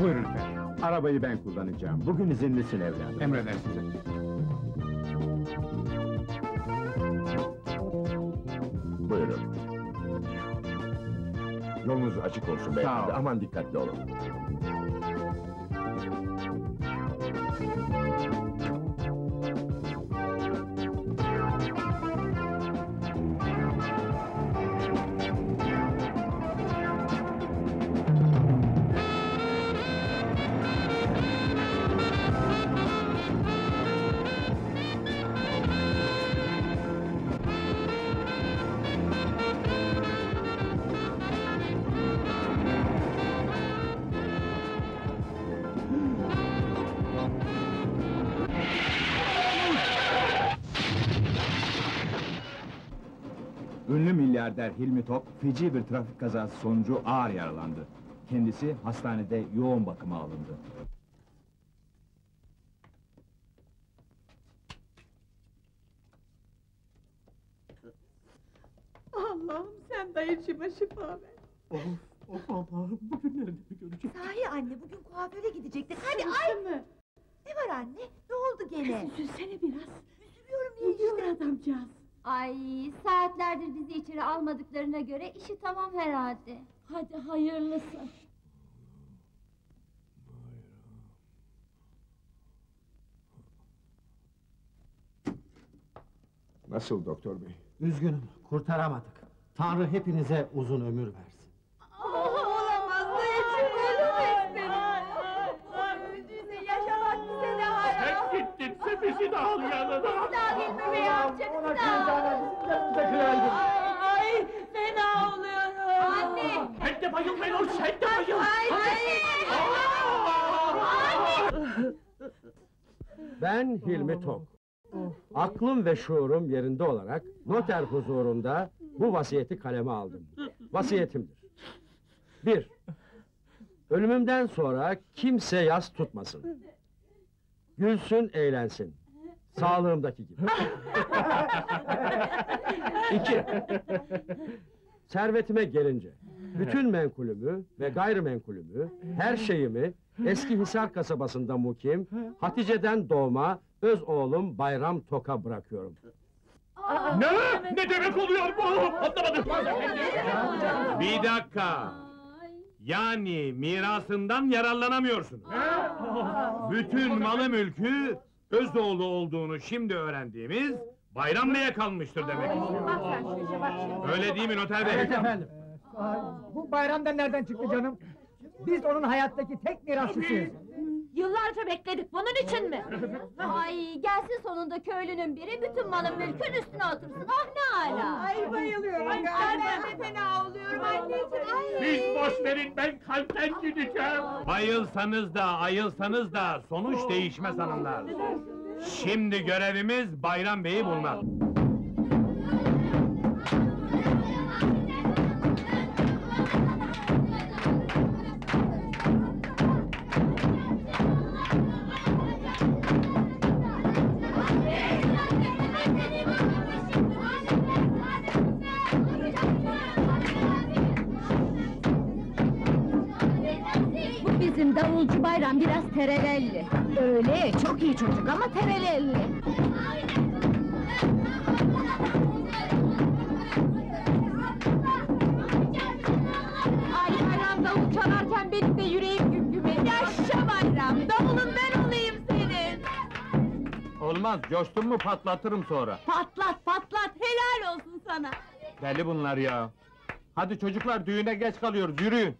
Buyurun efendim. Arabayı ben kullanacağım. Bugün izinlisin evladım. Emredersiniz. Buyurun. Yolunuz açık olsun beyefendi, ol. aman dikkatli olun. Ünlü milyarder Hilmi Tok, feci bir trafik kazası sonucu ağır yaralandı. Kendisi hastanede yoğun bakıma alındı. Allah'ım sen dayıcıma şifa ver. Of Allah'ım, bugünleri mi göreceğim? Sahi anne, bugün kuaföre gidecektik. Hadi ay! Mı? Ne var anne? Ne oldu gene? Üzülsene biraz. Üzülüyorum diye Gidiyor işte. adamcağız. Ay, saatlerdir bizi içeri almadıklarına göre işi tamam herhalde. Hadi hayırlısı. Nasıl doktor bey? Üzgünüm, kurtaramadık. Tanrı hepinize uzun ömür versin. Olamaz dayıcım, ölürüz benim. Öldüyse yaşamak bize ne hayal. Sen gittinse bizi de al yanına. Daha Hilmi Bey amcanız da! Ay fena oluyorum. Anne! Sen de bayıl Menor, sen de bayıl! Ben Hilmi Tok. Aklım ve şuurum yerinde olarak noter huzurunda bu vasiyeti kaleme aldım. Vasiyetimdir. 1. Ölümümden sonra kimse yas tutmasın. Gülsün, eğlensin. Sağlığımdaki gibi. 2. Servetime gelince, bütün menkulümü ve gayrimenkulümü, her şeyimi eski Hisar kasabasında mukim, Hatice'den doğma öz oğlum Bayram Tok'a bırakıyorum. Ne? Ne demek oluyor bu? Anlamadım. Bir dakika. Yani mirasından yararlanamıyorsunuz. Bütün malı mülkü Özoğlu olduğunu şimdi öğrendiğimiz Bayram Bey'e kalmıştır demek istiyor. Öyle değil mi noter bey? Evet efendim. Bu bayramdan nereden çıktı canım? Biz onun hayattaki tek mirasçısıyız. Yıllarca bekledik bunun için mi? Ay, gelsin sonunda köylünün biri, bütün malın mülkün üstüne otursun, ah ne âlâ! Ay bayılıyorum. Ay ben de fena oluyorum anneciğim. Ay. Siz boş verin, ben kalpten gideceğim. Bayılsanız da, ayılsanız da sonuç değişmez hanımlar. Şimdi görevimiz Bayram Bey'i bulmak. Bu bizim davulcu Bayram biraz terelelli. Öyle, çok iyi çocuk ama terelelli. Ay Bayram davul çalarken benim de yüreğim güm güme. Yaşa Bayram, davulun ben olayım senin! Olmaz, coştun mu patlatırım sonra. Patlat patlat, helal olsun sana! Deli bunlar ya. Hadi çocuklar, düğüne geç kalıyoruz, yürüyün.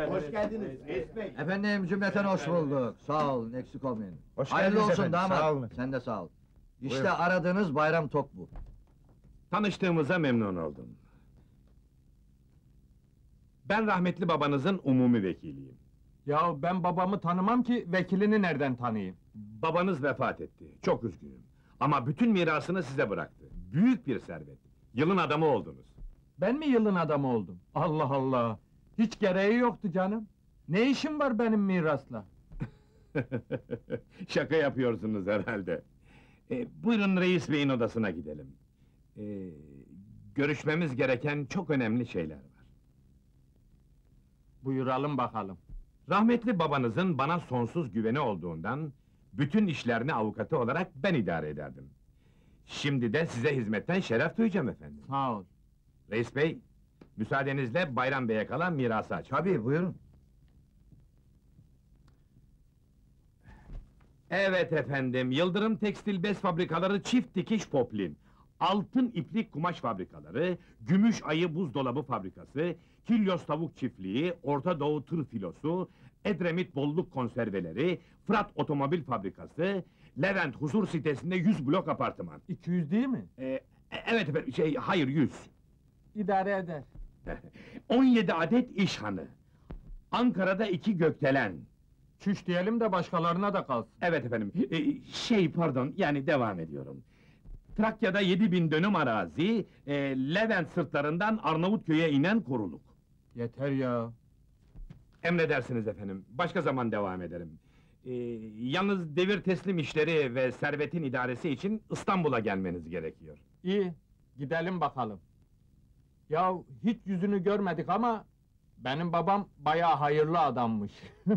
Hoş geldiniz. Efendim cümleten hoş bulduk. Sağ olun, eksik olmayın. Hoş Hayırlı geldiniz olsun efendim, damat. sağ olun. Sen de sağ ol. İşte Buyurun. aradığınız Bayram Tok bu. Tanıştığımıza memnun oldum. Ben rahmetli babanızın umumi vekiliyim. Ya ben babamı tanımam ki, vekilini nereden tanıyayım? Babanız vefat etti, çok üzgünüm. Ama bütün mirasını size bıraktı. Büyük bir servet. Yılın adamı oldunuz. Ben mi yılın adamı oldum? Allah Allah! Hiç gereği yoktu canım. Ne işim var benim mirasla? Şaka yapıyorsunuz herhalde. Buyurun reis beyin odasına gidelim. Görüşmemiz gereken çok önemli şeyler var. Buyuralım bakalım. Rahmetli babanızın bana sonsuz güveni olduğundan... ...bütün işlerini avukatı olarak ben idare ederdim. Şimdi de size hizmetten şeref duyacağım efendim. Sağ ol. Reis bey, müsaadenizle Bayram Bey'e kalan mirası aç. Tabii, buyurun. Evet efendim, Yıldırım Tekstil Bez Fabrikaları çift dikiş poplin. Altın iplik kumaş fabrikaları, Gümüş Ayı buzdolabı fabrikası, Kilyos tavuk çiftliği, Orta Doğu tır filosu, Edremit bolluk konserveleri, Fırat otomobil fabrikası, Levent huzur sitesinde 100 blok apartman. 200 değil mi? Evet efendim, hayır 100. İdare eder. 17 adet işhanı. Ankara'da 2 gökdelen. Çüş diyelim de başkalarına da kalsın. Evet efendim, pardon, yani devam ediyorum. Trakya'da 7000 dönüm arazi, Levent sırtlarından Arnavutköy'e inen koruluk. Yeter ya. Emredersiniz efendim, başka zaman devam ederim. Yalnız devir teslim işleri ve servetin idaresi için İstanbul'a gelmeniz gerekiyor. İyi, gidelim bakalım. Ya hiç yüzünü görmedik ama... ...benim babam bayağı hayırlı adammış.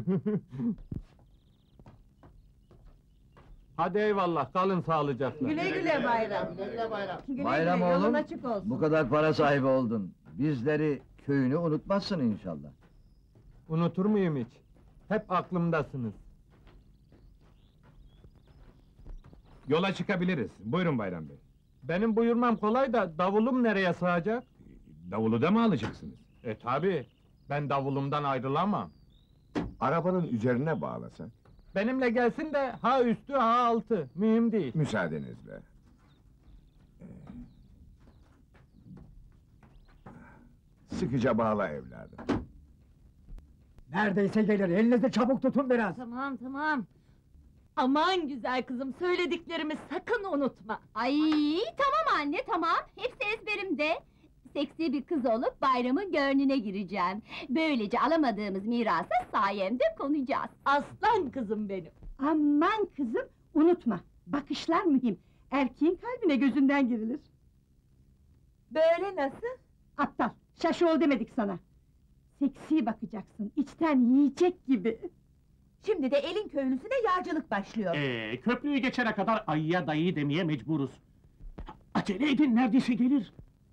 Hadi eyvallah, kalın sağlıcakla. Güle güle Bayram. Güle Bayram güle, yolun oğlum, açık olsun. bu kadar para sahibi oldun. Bizleri, köyünü unutmazsın inşallah. Unutur muyum hiç? Hep aklımdasınız. Yola çıkabiliriz, buyurun Bayram Bey. Benim buyurmam kolay da davulum nereye sığacak? Davulu da mı alacaksınız? Tabi, ben davulumdan ayrılamam. Arabanın üzerine bağlasak, Benimle gelsin de ha üstü ha altı, mühim değil. müsaadenizle. Sıkıca bağla evladım. Neredeyse gelir, elinizi çabuk tutun biraz. Tamam tamam. Aman güzel kızım, söylediklerimi sakın unutma. Ay tamam anne tamam, hepsi ezberimde. Seksi bir kız olup bayramın gönlüne gireceğim. Böylece alamadığımız mirasa sayemde konacağız. Aslan kızım benim. Aman kızım, unutma. Bakışlar mühim. Erkeğin kalbine gözünden girilir. Böyle nasıl? Aptal, şaşı ol demedik sana. Seksi bakacaksın, içten yiyecek gibi. Şimdi de elin köylüsüne yağcılık başlıyor. Köprüyü geçene kadar ayıya dayı demeye mecburuz. Acele edin, neredeyse gelir.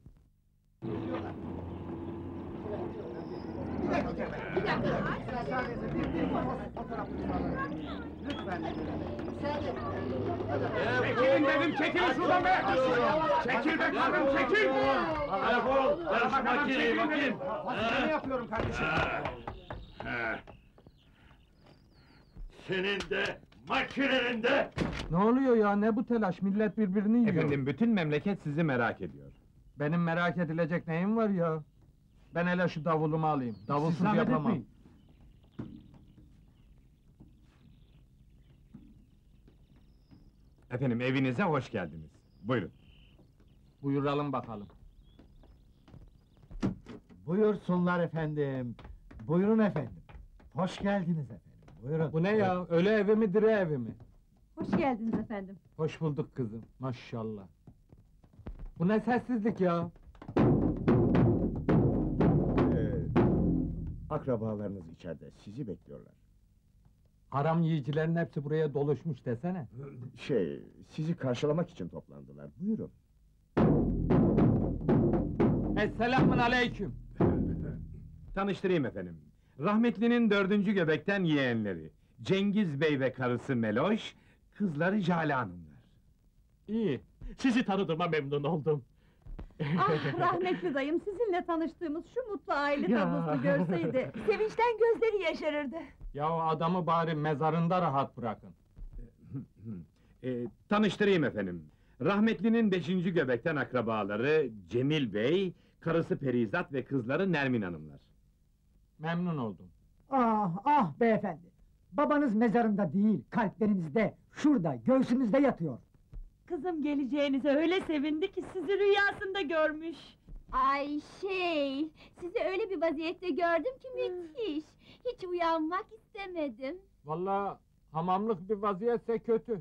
Çekilin dedim, çekilin şuradan be! Çekil be kadın, çekil! Telefon, makineyi bakayım! Ne yapıyorum kardeşim? Senin de, makinenin de! Ne oluyor ya, ne bu telaş, millet birbirini yiyor. Efendim, bütün memleket sizi merak ediyor. Benim merak edilecek neyim var ya? Ben hele şu davulumu alayım, davulsuz zahmet yapamam. etmeyin. Efendim, evinize hoş geldiniz. Buyurun. Buyuralım bakalım. Buyursunlar efendim. Buyurun efendim. Hoş geldiniz efendim. Buyurun. Bu ne ya, öyle evi mi, dire evi mi? Hoş geldiniz efendim. Hoş bulduk kızım, maşallah. Bu ne sessizlik ya? Akrabalarınız içeride, sizi bekliyorlar. Haram yiyicilerin hepsi buraya doluşmuş desene. Sizi karşılamak için toplandılar. Buyurun. Esselamun aleyküm. Tanıştırayım efendim. Rahmetlinin 4. göbekten yeğenleri. Cengiz Bey ve karısı Meloş, kızları Jale Hanımlar. İyi, sizi tanıdığıma memnun oldum. Ah rahmetli dayım, sizinle tanıştığımız şu mutlu aile tablosunu görseydi, sevinçten gözleri yaşarırdı. Ya adamı bari mezarında rahat bırakın. Tanıştırayım efendim. Rahmetlinin 5. göbekten akrabaları Cemil Bey, karısı Perizat ve kızları Nermin Hanımlar. Memnun oldum. Ah ah beyefendi. Babanız mezarında değil, kalplerinizde, şurada, göğsünüzde yatıyor. Kızım geleceğinize öyle sevindi ki sizi rüyasında görmüş. Ay sizi öyle bir vaziyette gördüm ki müthiş. Hiç uyanmak istemedim. Vallahi hamamlık bir vaziyetse kötü.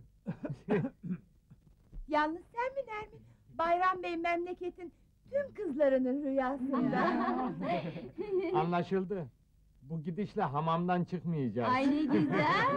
Yalnız sen mi Nermin? Bayram Bey memleketin tüm kızlarının rüyasında. Anlaşıldı. Bu gidişle hamamdan çıkmayacağız. Ay ne güzel!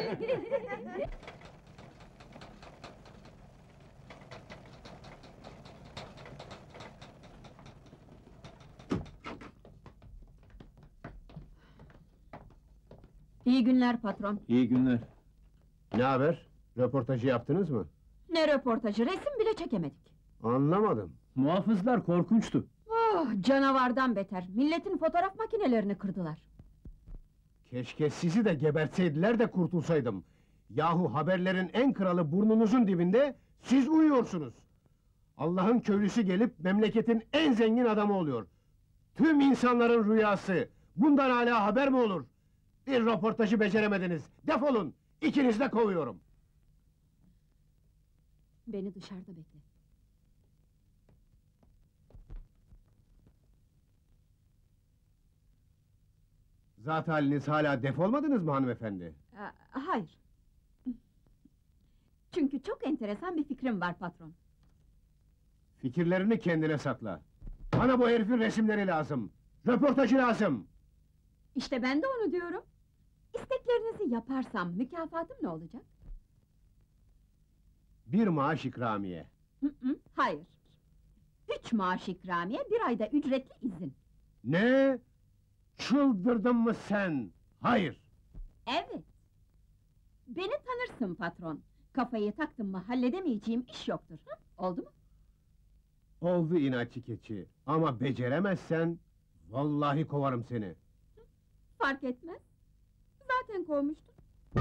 İyi günler patron. İyi günler. Ne haber? Röportajı yaptınız mı? Ne röportajı, resim bile çekemedik. Anlamadım. Muhafızlar korkunçtu. Oh, canavardan beter, milletin fotoğraf makinelerini kırdılar. Keşke sizi de gebertseydiler de kurtulsaydım. Yahu haberlerin en kralı burnunuzun dibinde, siz uyuyorsunuz. Allah'ın köylüsü gelip memleketin en zengin adamı oluyor. Tüm insanların rüyası. Bundan hala haber mi olur? Bir röportajı beceremediniz. Defolun! İkinizi de kovuyorum. Beni dışarıda bekle. Zat haliniz hala defolmadınız mı hanımefendi? Hayır. Çünkü çok enteresan bir fikrim var patron. Fikirlerini kendine sakla. Bana bu herifin resimleri lazım. Röportajı lazım. İşte ben de onu diyorum. İsteklerinizi yaparsam mükafatım ne olacak? Bir maaş ikramiye. Hayır. 3 maaş ikramiye, 1 ayda ücretli izin. Ne? Çıldırdın mı sen? Hayır! Evet. Beni tanırsın patron. Kafayı taktım mı halledemeyeceğim iş yoktur. Oldu mu? Oldu inatçı keçi. Ama beceremezsen... ...vallahi kovarım seni. Fark etmez. Zaten kovmuştum.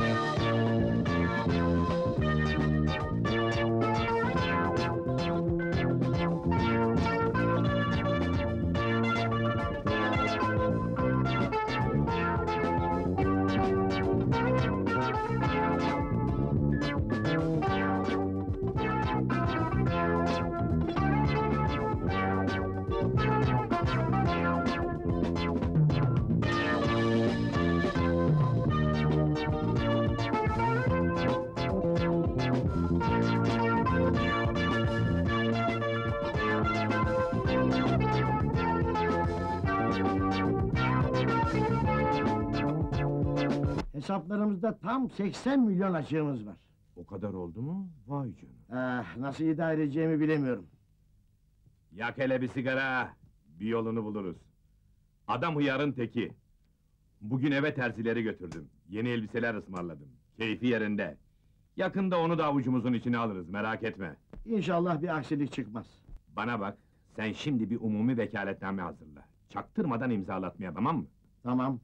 Hesaplarımızda tam 80 milyon açığımız var. O kadar oldu mu? Vay canına. Ah, nasıl idare edeceğimi bilemiyorum. Yak hele bir sigara, bir yolunu buluruz. Adam hıyarın teki. Bugün eve terzileri götürdüm. Yeni elbiseler ısmarladım. Keyfi yerinde. Yakında onu da avucumuzun içine alırız, merak etme. İnşallah bir aksilik çıkmaz. Bana bak, sen şimdi bir umumi vekaletname hazırla. Çaktırmadan imzalatmaya, tamam mı? Tamam.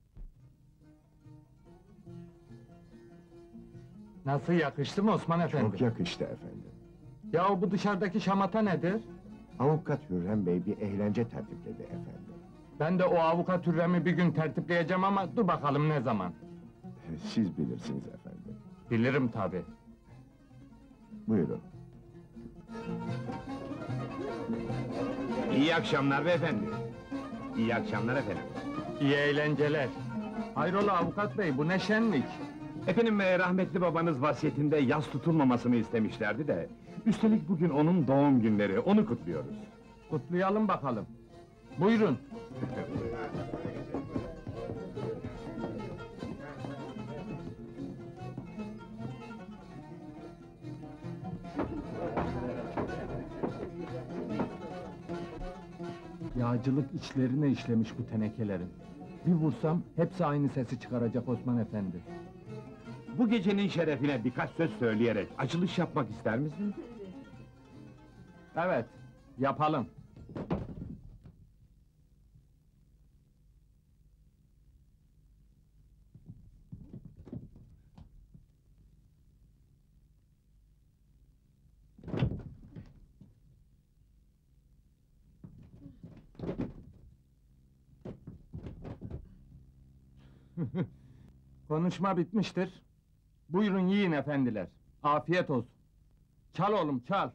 Nasıl yakıştı mı Osman efendi? Çok yakıştı efendim. Ya bu dışarıdaki şamata nedir? Avukat Hürrem Bey bir eğlence tertipledi efendim. Ben de o avukat Hürrem'i bir gün tertipleyeceğim ama dur bakalım ne zaman. Siz bilirsiniz efendim. Bilirim tabi. Buyurun. İyi akşamlar beyefendi. İyi akşamlar efendim. İyi eğlenceler. Hayrola avukat bey, bu ne şenlik? Efendim, rahmetli babanız vasiyetinde yas tutulmamasını istemişlerdi de... ...üstelik bugün onun doğum günleri, onu kutluyoruz. Kutlayalım bakalım. Buyurun. Yağcılık içlerine işlemiş bu tenekelerin. Bir vursam hepsi aynı sesi çıkaracak Osman efendi. Bu gecenin şerefine birkaç söz söyleyerek açılış yapmak ister misiniz? Evet, yapalım. Konuşma bitmiştir. Buyurun yiyin efendiler. Afiyet olsun. Çal oğlum, çal.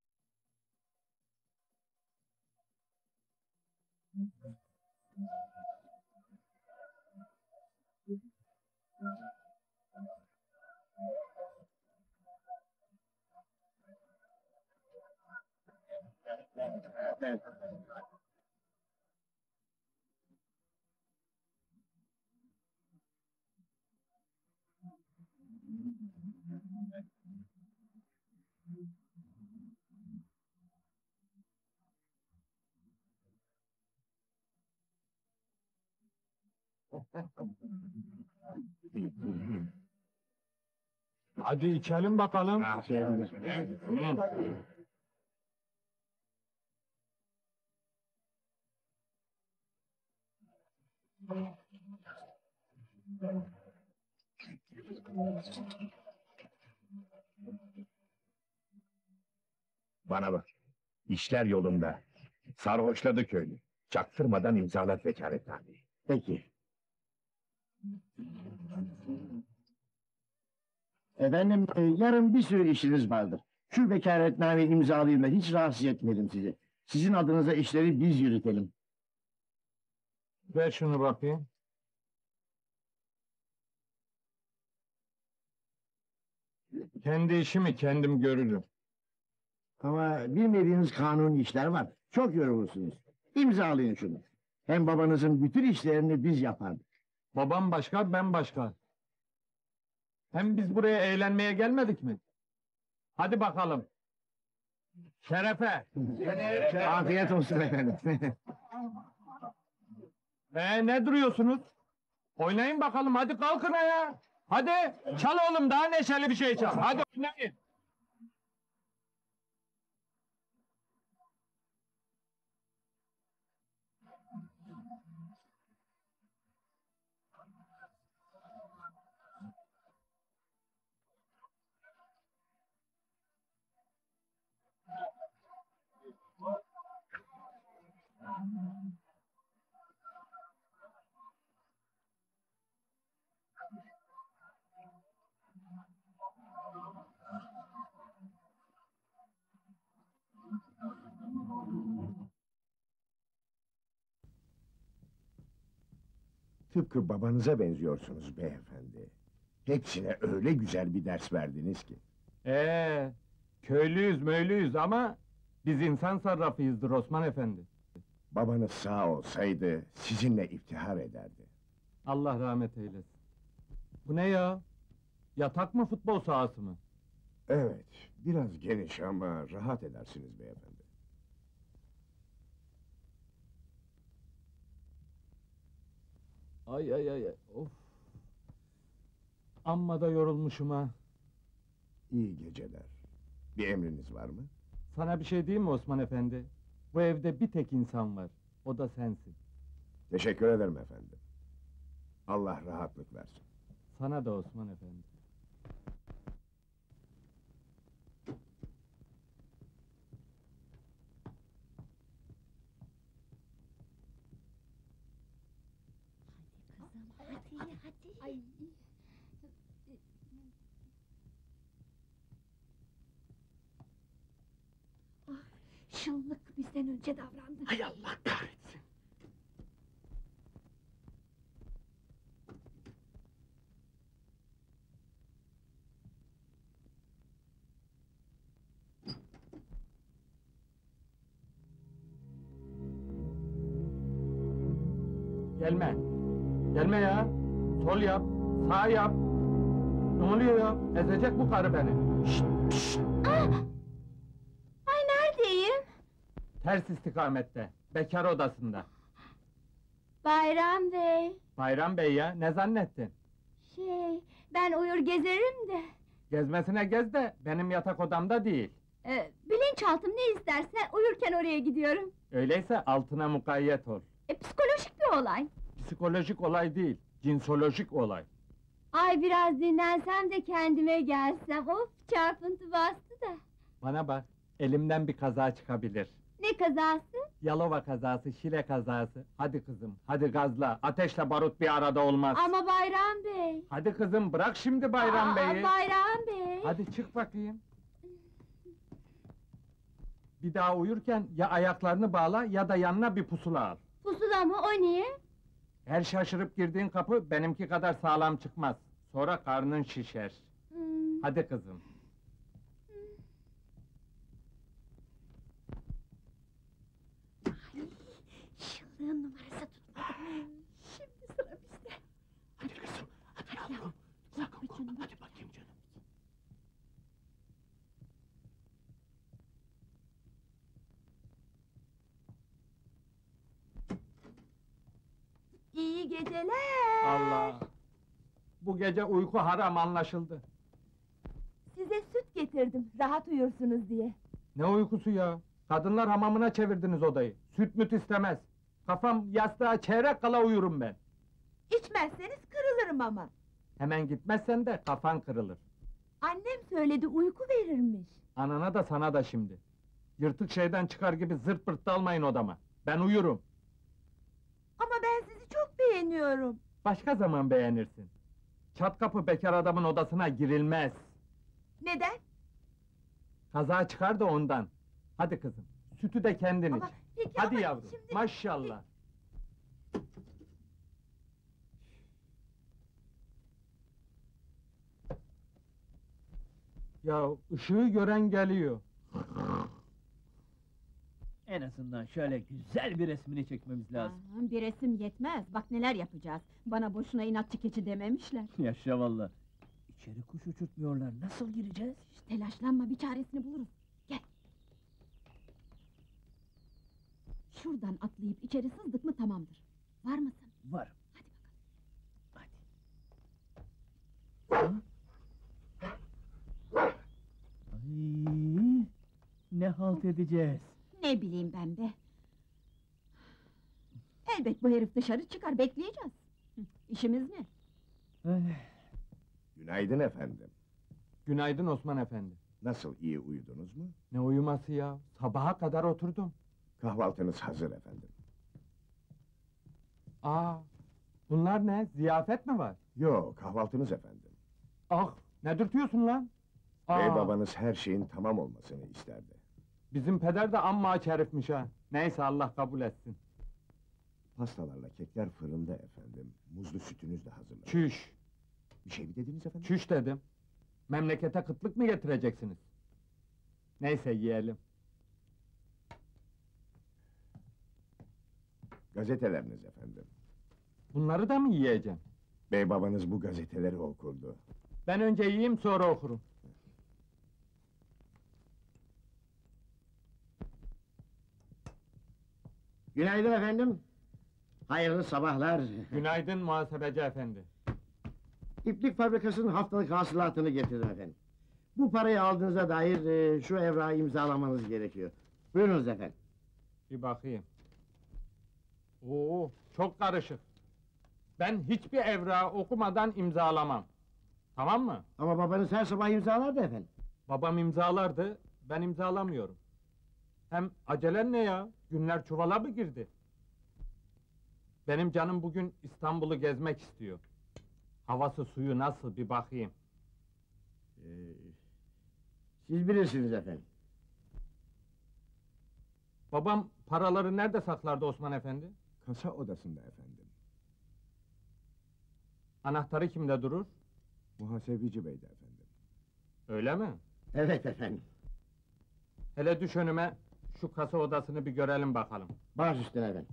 Hadi içelim bakalım. Bana bak, işler yolunda. Sarhoşladı köylü. Çaktırmadan imzalat vekaletnameyi. Peki. Efendim, yarın bir sürü işiniz vardır. Şu vekaletnameyi imzalayayım da hiç rahatsız etmedim sizi. Sizin adınıza işleri biz yürütelim. Ver şunu bakayım. Kendi işimi kendim görürüm. Ama bilmediğiniz kanuni işler var. Çok yorulursunuz. İmzalayın şunu. Hem babanızın bütün işlerini biz yapardık. Babam başka, ben başka. Hem biz buraya eğlenmeye gelmedik mi? Hadi bakalım. Şerefe! Afiyet olsun efendim. Ne duruyorsunuz? Oynayın bakalım, hadi kalkın ayağa! Hadi, çal oğlum, daha neşeli bir şey çal. Hadi oynayın! Tıpkı babanıza benziyorsunuz beyefendi. Hepsine öyle güzel bir ders verdiniz ki. Köylüyüz möylüyüz ama biz insan sarrafıyızdır Osman Efendi. Babanız sağ olsaydı sizinle iftihar ederdi. Allah rahmet eylesin. Bu ne ya? Yatak mı, futbol sahası mı? Evet, biraz geniş ama rahat edersiniz beyefendi. Ay, of! Amma da yorulmuşum ha! İyi geceler. Bir emriniz var mı? Sana bir şey diyeyim mi Osman Efendi? Bu evde bir tek insan var, o da sensin. Teşekkür ederim efendim. Allah rahatlık versin. Sana da Osman Efendi. Hadi. Ay. Şıllık bizden önce davrandı. Hay Allah kahretsin! Gelme! Gelme ya! Sol yap, sağ yap! Ne oluyor ya? Ezecek bu karı beni! Şşt! Ay neredeyim? Ters istikamette, bekar odasında. Bayram Bey. Bayram Bey ya, ne zannettin? Ben uyur gezerim de. Gezmesine gez de, benim yatak odamda değil. Bilinçaltım ne isterse uyurken oraya gidiyorum. Öyleyse altına mukayyet ol. Psikolojik bir olay. Psikolojik olay değil, cinsolojik olay. Ay biraz dinlensem de kendime gelsem. Of çarpıntı bastı da. Bana bak, elimden bir kaza çıkabilir. Ne kazası? Yalova kazası, Şile kazası. Hadi kızım, hadi gazla. Ateşle barut bir arada olmaz. Ama Bayram Bey! Hadi kızım, bırak şimdi Bayram Bey'i. Bayram Bey! Hadi çık bakayım. Bir daha uyurken ya ayaklarını bağla ya da yanına bir pusula al. Pusula mı, o niye? Her şaşırıp girdiğin kapı benimki kadar sağlam çıkmaz. Sonra karnın şişer. Hadi kızım. Şıllığın numarası tutmadı. Şimdi sıra bizde. Hadi kızım, hadi yavrum. Sakın korkma, hadi bakayım canım. İyi geceler. Allah! Bu gece uyku haram anlaşıldı. Size süt getirdim, rahat uyursunuz diye. Ne uykusu ya? Kadınlar hamamına çevirdiniz odayı. Süt müt istemez. Kafam yastığa çeyrek kala uyurum ben. İçmezseniz kırılırım ama. Hemen gitmezsen de kafan kırılır. Annem söyledi, uyku verirmiş. Anana da sana da şimdi. Yırtık şeyden çıkar gibi zırt pırt dalmayın odama. Ben uyurum. Ama ben sizi çok beğeniyorum. Başka zaman beğenirsin. Çat kapı bekar adamın odasına girilmez. Neden? Kaza çıkar da ondan. Hadi kızım, sütü de kendin iç. Ama peki Hadi ama yavrum, şimdi... maşallah. Ya ışığı gören geliyor. En azından şöyle güzel bir resmini çekmemiz lazım. Bir resim yetmez, bak neler yapacağız. Bana boşuna inatçı keçi dememişler. Yaşa valla. İçeri kuş uçurtmuyorlar, nasıl gireceğiz? Telaşlanma, bir çaresini buluruz. Gel. Şuradan atlayıp içeri sızdık mı tamamdır. Var mısın? Varım. Hadi bakalım. Ay, ne halt edeceğiz? Ne bileyim ben be. Elbet bu herif dışarı çıkar, bekleyeceğiz. İşimiz ne? Günaydın efendim. Günaydın Osman efendi. Nasıl, iyi uyudunuz mu? Ne uyuması ya? Sabaha kadar oturdum. Kahvaltınız hazır efendim. Aa, bunlar ne? Ziyafet mi var? Yo, kahvaltınız efendim. Ah, ne dürtüyorsun lan? Aa, Bey babanız her şeyin tamam olmasını isterdi. bizim peder de amma aç herifmiş ha. Neyse Allah kabul etsin. Pastalarla kekler fırında efendim. Muzlu sütünüz de hazırlandı. Çüş, Bir şey mi dediniz efendim? çüş dedim. Memlekete kıtlık mı getireceksiniz? Neyse yiyelim. Gazeteleriniz efendim. Bunları da mı yiyeceğim? Bey babanız bu gazeteleri okurdu. Ben önce yiyeyim sonra okurum. Günaydın efendim. Hayırlı sabahlar. Günaydın muhasebeci efendi. İplik fabrikasının haftalık hasılatını getirdim efendim. Bu parayı aldığınıza dair şu evrağı imzalamanız gerekiyor. Buyurunuz efendim. Bir bakayım. Oo, çok karışık. Ben hiçbir evrağı okumadan imzalamam. Tamam mı? Ama babanız her sabah imzalardı efendim. Babam imzalardı, ben imzalamıyorum. Hem acelen ne ya? Günler çuvala mı girdi? Benim canım bugün İstanbul'u gezmek istiyor. Havası suyu nasıl bir bakayım. Siz bilirsiniz efendim. Babam paraları nerede saklardı Osman efendi? Kasa odasında efendim. Anahtarı kimde durur? Muhasebeci beyde efendim. Öyle mi? Evet efendim. Hele düş önüme, şu kasa odasını bir görelim bakalım. Baş üstüne efendim.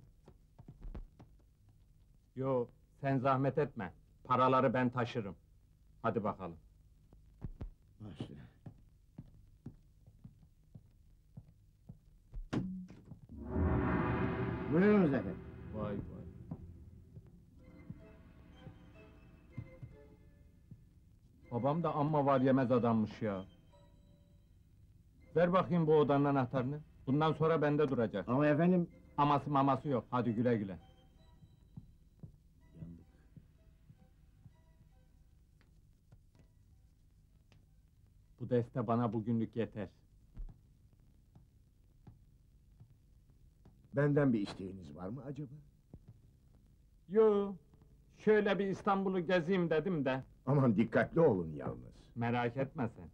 Yo, sen zahmet etme. Paraları ben taşırım. Hadi bakalım. Baş üstüne. Buyurunuz efendim. Vay vay. Babam da amma var yemez adammış ya. Ver bakayım bu odanın anahtarını. Bundan sonra bende duracak. Ama efendim... Aması maması yok. Hadi güle güle. Bu deste bana bugünlük yeter. Benden bir isteğiniz var mı acaba? Yo, şöyle bir İstanbul'u gezeyim dedim de. Aman dikkatli olun yalnız. Merak etme sen.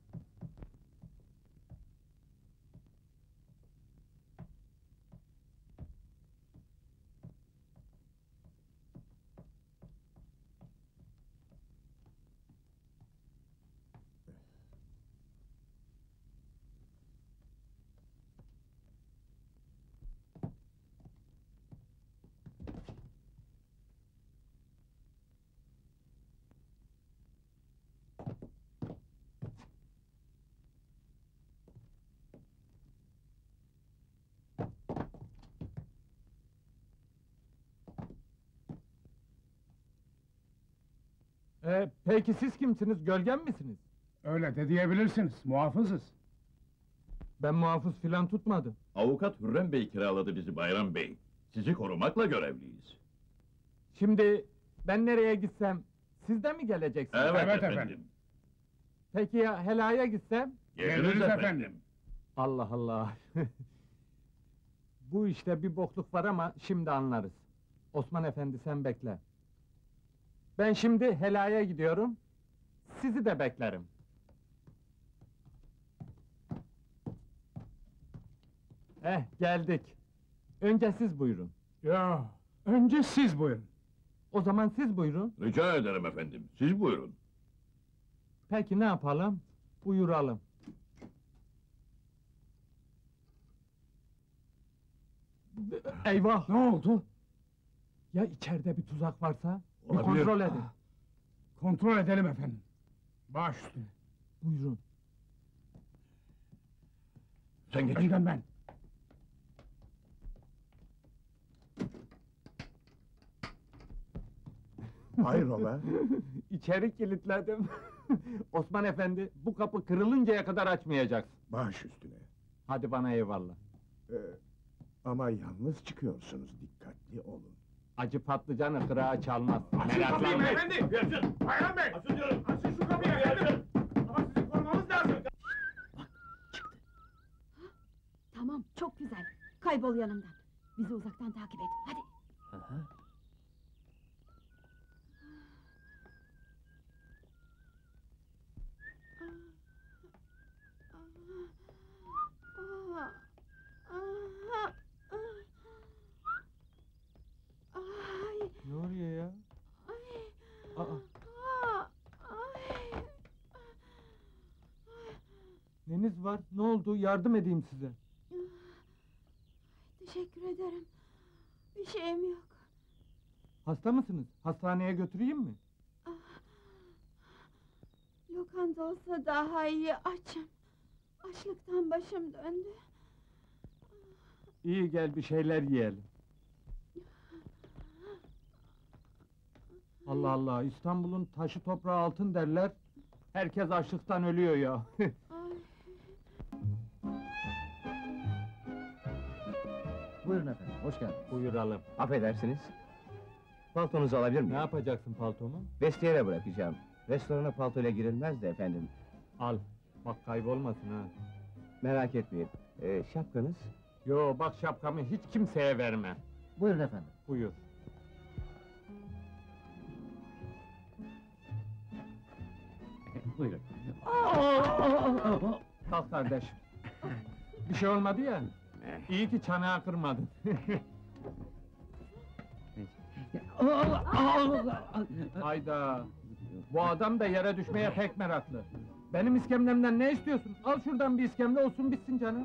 Peki siz kimsiniz, gölgen misiniz? Öyle de diyebilirsiniz, muhafızız. Ben muhafız filan tutmadım. Avukat Hürrem Bey kiraladı bizi Bayram Bey. Sizi korumakla görevliyiz. Şimdi ben nereye gitsem, siz de mi geleceksiniz? Evet, efendim. Peki ya helaya gitsem? Geliriz efendim. Allah Allah! Bu işte bir bokluk var ama şimdi anlarız. Osman Efendi sen bekle. Ben şimdi helaya gidiyorum, sizi de beklerim. Geldik. Önce siz buyurun. Ya, önce siz buyurun. O zaman siz buyurun. Rica ederim efendim, siz buyurun. Peki ne yapalım? Buyuralım. Eyvah! Ne oldu? Ya içeride bir tuzak varsa? Bir Olabilir. kontrol edin. Kontrol edelim efendim. Baş üstüne. Buyurun. Sen geç. Önden ben. Hayrola? İçeri kilitledim. Osman Efendi, bu kapı kırılıncaya kadar açmayacaksın. Baş üstüne. Hadi bana eyvallah. Ama yalnız çıkıyorsunuz, dikkatli olun. Acı patlıcanı kırağa çalmaz. Açın kapıyı beyefendi! Bayram Bey! Açın diyorum! Açın şu kapıyı efendim! Ama sizi korumamız lazım! Tamam, çok güzel. Kaybol yanımdan. Bizi uzaktan takip et, hadi. Ne oluyor ya? Neniz var? Ne oldu? Yardım edeyim size. Teşekkür ederim. Bir şeyim yok. Hasta mısınız? Hastaneye götüreyim mi? Lokanta olsa daha iyi, açım. Açlıktan başım döndü. İyi gel bir şeyler yiyelim. Allah Allah, İstanbul'un taşı toprağı altın derler. Herkes açlıktan ölüyor ya. Buyurun efendim, hoş geldiniz. Buyuralım. Affedersiniz. Paltonuzu alabilir miyim? Ne yapacaksın paltomu? Vestiyere bırakacağım. Restorana paltoyla girilmez de efendim. Al, bak kaybolmasın ha. Merak etmeyin. Şapkanız? Yo, bak şapkamı hiç kimseye verme. Buyurun efendim. Buyur. Buyurun. Kalk kardeşim. Bir şey olmadı ya. İyi ki çanağı kırmadın. Hayda! Bu adam da yere düşmeye pek meraklı. Benim iskemlemden ne istiyorsun? Al şuradan bir iskemle olsun bitsin canım.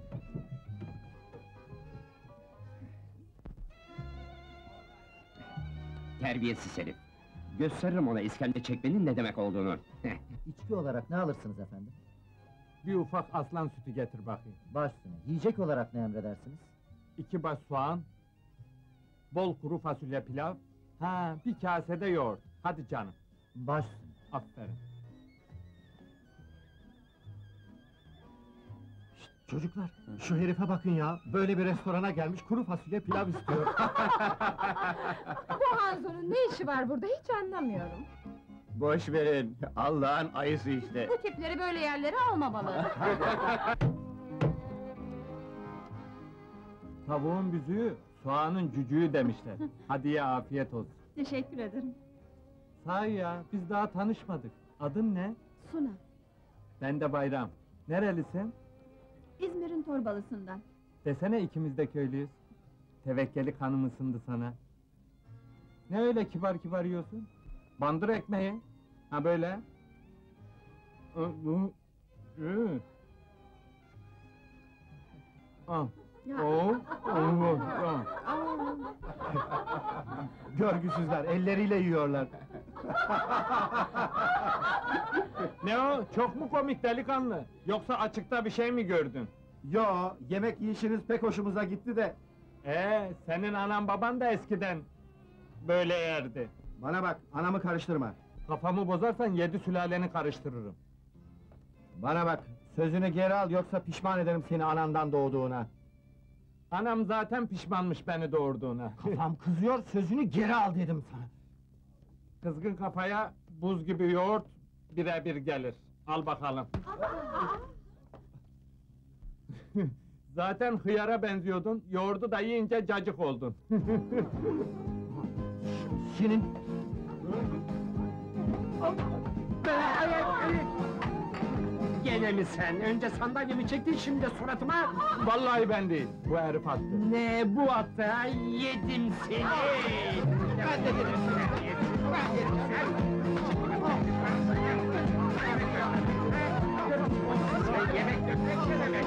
Terbiyesiz herif. Gösteririm ona iskemle çekmenin ne demek olduğunu. İçki olarak ne alırsınız efendim? Bir ufak aslan sütü getir bakayım. Baş üstüne. Yiyecek olarak ne emredersiniz? 2 baş soğan, bol kuru fasulye pilav, bir kasede yoğurt. Hadi canım. Baş üstüne. Aferin. Çocuklar, şu herife bakın ya! Böyle bir restorana gelmiş, kuru fasulye pilav istiyor. Bu Hanzo'nun ne işi var burada hiç anlamıyorum. Boş verin, Allah'ın ayısı işte. Bu tipleri böyle yerlere almamalı. Tavuğun büzüğü, soğanın cücüğü demişler. Hadi ye, afiyet olsun. Teşekkür ederim. Sahi ya, biz daha tanışmadık. Adın ne? Suna, Ben de Bayram. Nerelisin? İzmir'in Torbalısından. Desene ikimiz de köylüyüz. Tevekkeli kanım ısındı sana. Ne öyle kibar kibar yiyorsun? Bandır ekmeği. Ha böyle. Ah. Oo. Görgüsüzler, elleriyle yiyorlar. Ne o? Çok mu komik delikanlı? Yoksa açıkta bir şey mi gördün? Yo, yemek yiyişiniz pek hoşumuza gitti de. Senin anan baban da eskiden böyle yerdi. Bana bak, anamı karıştırma. Kafamı bozarsan 7 sülaleni karıştırırım. Bana bak, sözünü geri al yoksa pişman ederim seni anandan doğduğuna. Anam zaten pişmanmış beni doğurduğuna. Kafam kızıyor, sözünü geri al dedim sana. Kızgın kafaya buz gibi yoğurt birebir gelir. Al bakalım. Zaten hıyara benziyordun, yoğurdu da yiyince cacık oldun. Senin... Gene mi sen? Önce sandalyemi çektin, şimdi de suratıma... Vallahi ben değil, bu herif attı. Ne bu ata? Yedim seni! Ben de dedim seni! Yemek dökmek ne demek?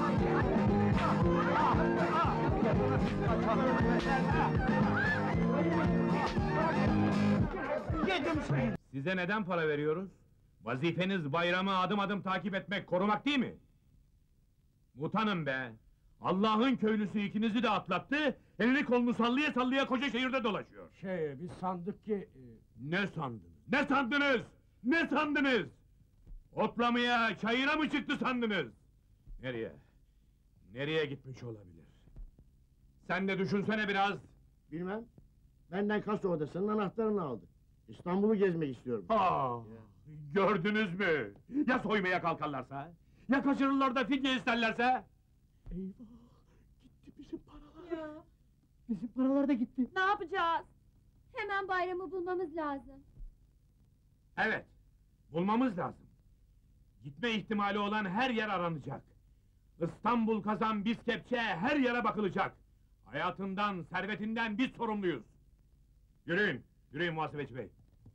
Yedim seni! Size neden para veriyoruz? Vazifeniz bayramı adım adım takip etmek, korumak değil mi? Utanın be! Allah'ın köylüsü ikinizi de atlattı, elini kolunu sallaya sallaya koca şehirde dolaşıyor. Biz sandık ki... Ne sandınız? Ne sandınız? Ne sandınız? Otlamaya, çayıra mı çıktı sandınız? Nereye? Nereye gitmiş olabilir? Sen de düşünsene biraz! Bilmem. Benden kasa odasının anahtarını aldı. İstanbul'u gezmek istiyorum. Gördünüz mü? Ya soymaya kalkarlarsa? Ya kaçırırlar da fidye isterlerse? Eyvah! Gitti bizim paralar! Ya! Bizim paralar da gitti! Ne yapacağız? Hemen bayramı bulmamız lazım. Evet, bulmamız lazım. Gitme ihtimali olan her yer aranacak. İstanbul, Kazan, biz kepçe, her yere bakılacak. Hayatından, servetinden biz sorumluyuz. Yürüyün, yürüyün muhasebeci bey.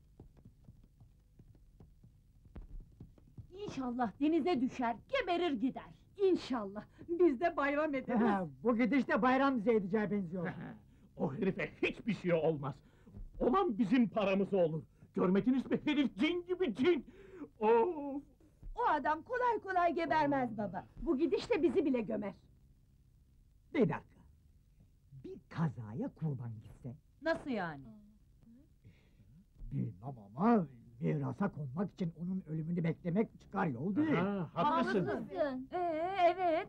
İnşallah denize düşer, geberir gider. İnşallah, biz de bayram ederiz. Bu gidişte bayram bize edeceğe benziyor. O herife hiçbir şey olmaz. Olan bizim paramız olur. Görmediniz mi? Herif cin gibi cin! Of! O adam kolay kolay gebermez baba. Bu gidişte bizi bile gömer. Bir dakika. Bir kazaya kurban gitse. Nasıl yani? Bilmem ama mirasa konmak için onun ölümünü beklemek çıkar yol değil. Haklısın. Evet.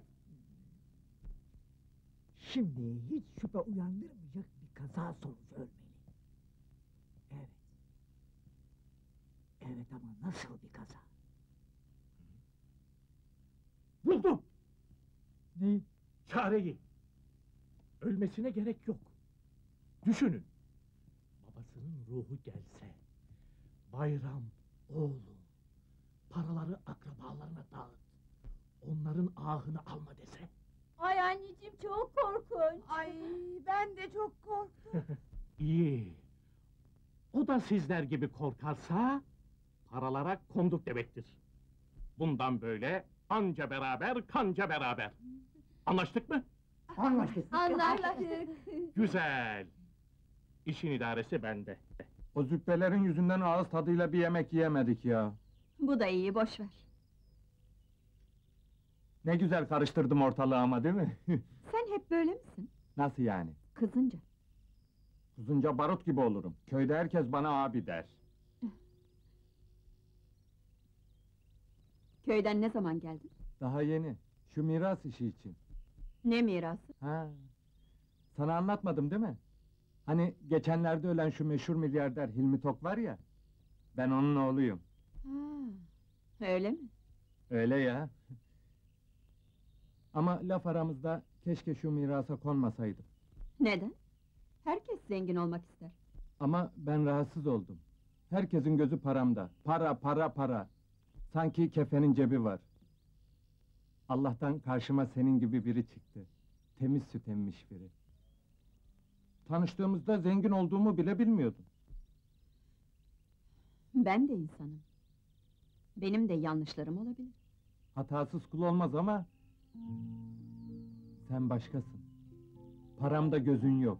Şimdi hiç şüphe uyandırmayacak bir kaza sonucu ölmeli. Evet. Evet ama nasıl bir kaza? Buldum! Ne? Çareyi! Ölmesine gerek yok. Düşünün! Babasının ruhu gelse... Bayram, oğlum... Paraları akrabalarına dağıt... Onların ahını alma dese... Ay anneciğim çok korkunç. Ay ben de çok korktum. İyi! O da sizler gibi korkarsa... Paralara konduk demektir. Bundan böyle... Anca beraber, kanca beraber! Anlaştık mı? Anlaştık. Anlaştık. Güzel! İşin idaresi bende. O züppelerin yüzünden ağız tadıyla bir yemek yiyemedik ya. Bu da iyi, boş ver. Ne güzel karıştırdım ortalığı ama değil mi? Sen hep böyle misin? Nasıl yani? Kızınca. Kızınca barut gibi olurum. Köyde herkes bana abi der. Köyden ne zaman geldin? Daha yeni. Şu miras işi için. Ne mirası? Ha. Sana anlatmadım değil mi? Hani geçenlerde ölen şu meşhur milyarder Hilmi Tok var ya... Ben onun oğluyum. Ha, öyle mi? Öyle ya. Ama laf aramızda keşke şu mirasa konmasaydım. Neden? Herkes zengin olmak ister. Ama ben rahatsız oldum. Herkesin gözü paramda. Para, para, para. Sanki kefenin cebi var. Allah'tan karşıma senin gibi biri çıktı. Temiz süt emmiş biri. Tanıştığımızda zengin olduğumu bile bilmiyordun. Ben de insanım. Benim de yanlışlarım olabilir. Hatasız kul olmaz ama... sen başkasın. Paramda gözün yok.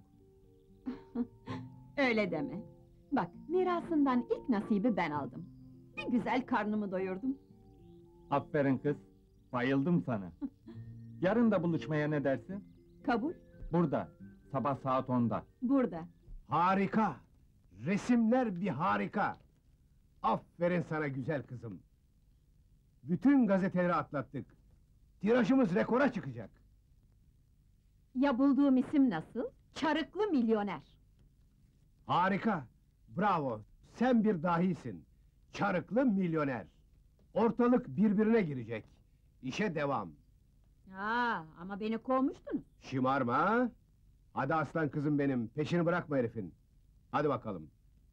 Öyle deme. Bak, mirasından ilk nasibi ben aldım. Bir güzel karnımı doyurdum. Aferin kız. Bayıldım sana. Yarın da buluşmaya ne dersin? Kabul, Burada. Sabah saat 10'da. burada. Harika! Resimler bir harika! Aferin sana güzel kızım! Bütün gazeteleri atlattık. Tirajımız rekora çıkacak. Ya bulduğum isim nasıl? Çarıklı milyoner. Harika! Bravo! Sen bir dahisin. Çarıklı milyoner. Ortalık birbirine girecek. İşe devam. Ama beni kovmuştunuz. Şımarma! Hadi aslan kızım benim, peşini bırakma herifin. Hadi bakalım.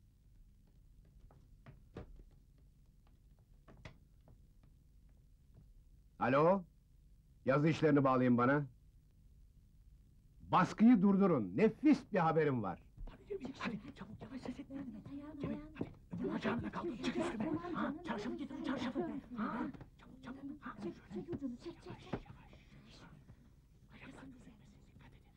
Alo? Yazı işlerini bağlayın bana. Baskıyı durdurun, nefis bir haberim var. Hadi çabuk yavaş ses et. Cemil hadi. Öbür bacağımda kaldım. Çık üstüme. Ha, çarşafı getir çarşafı. Ha, çabuk çabuk. Ha, çek ucunu çek çek çek. Ayaklarını üzülmesin dikkat edin.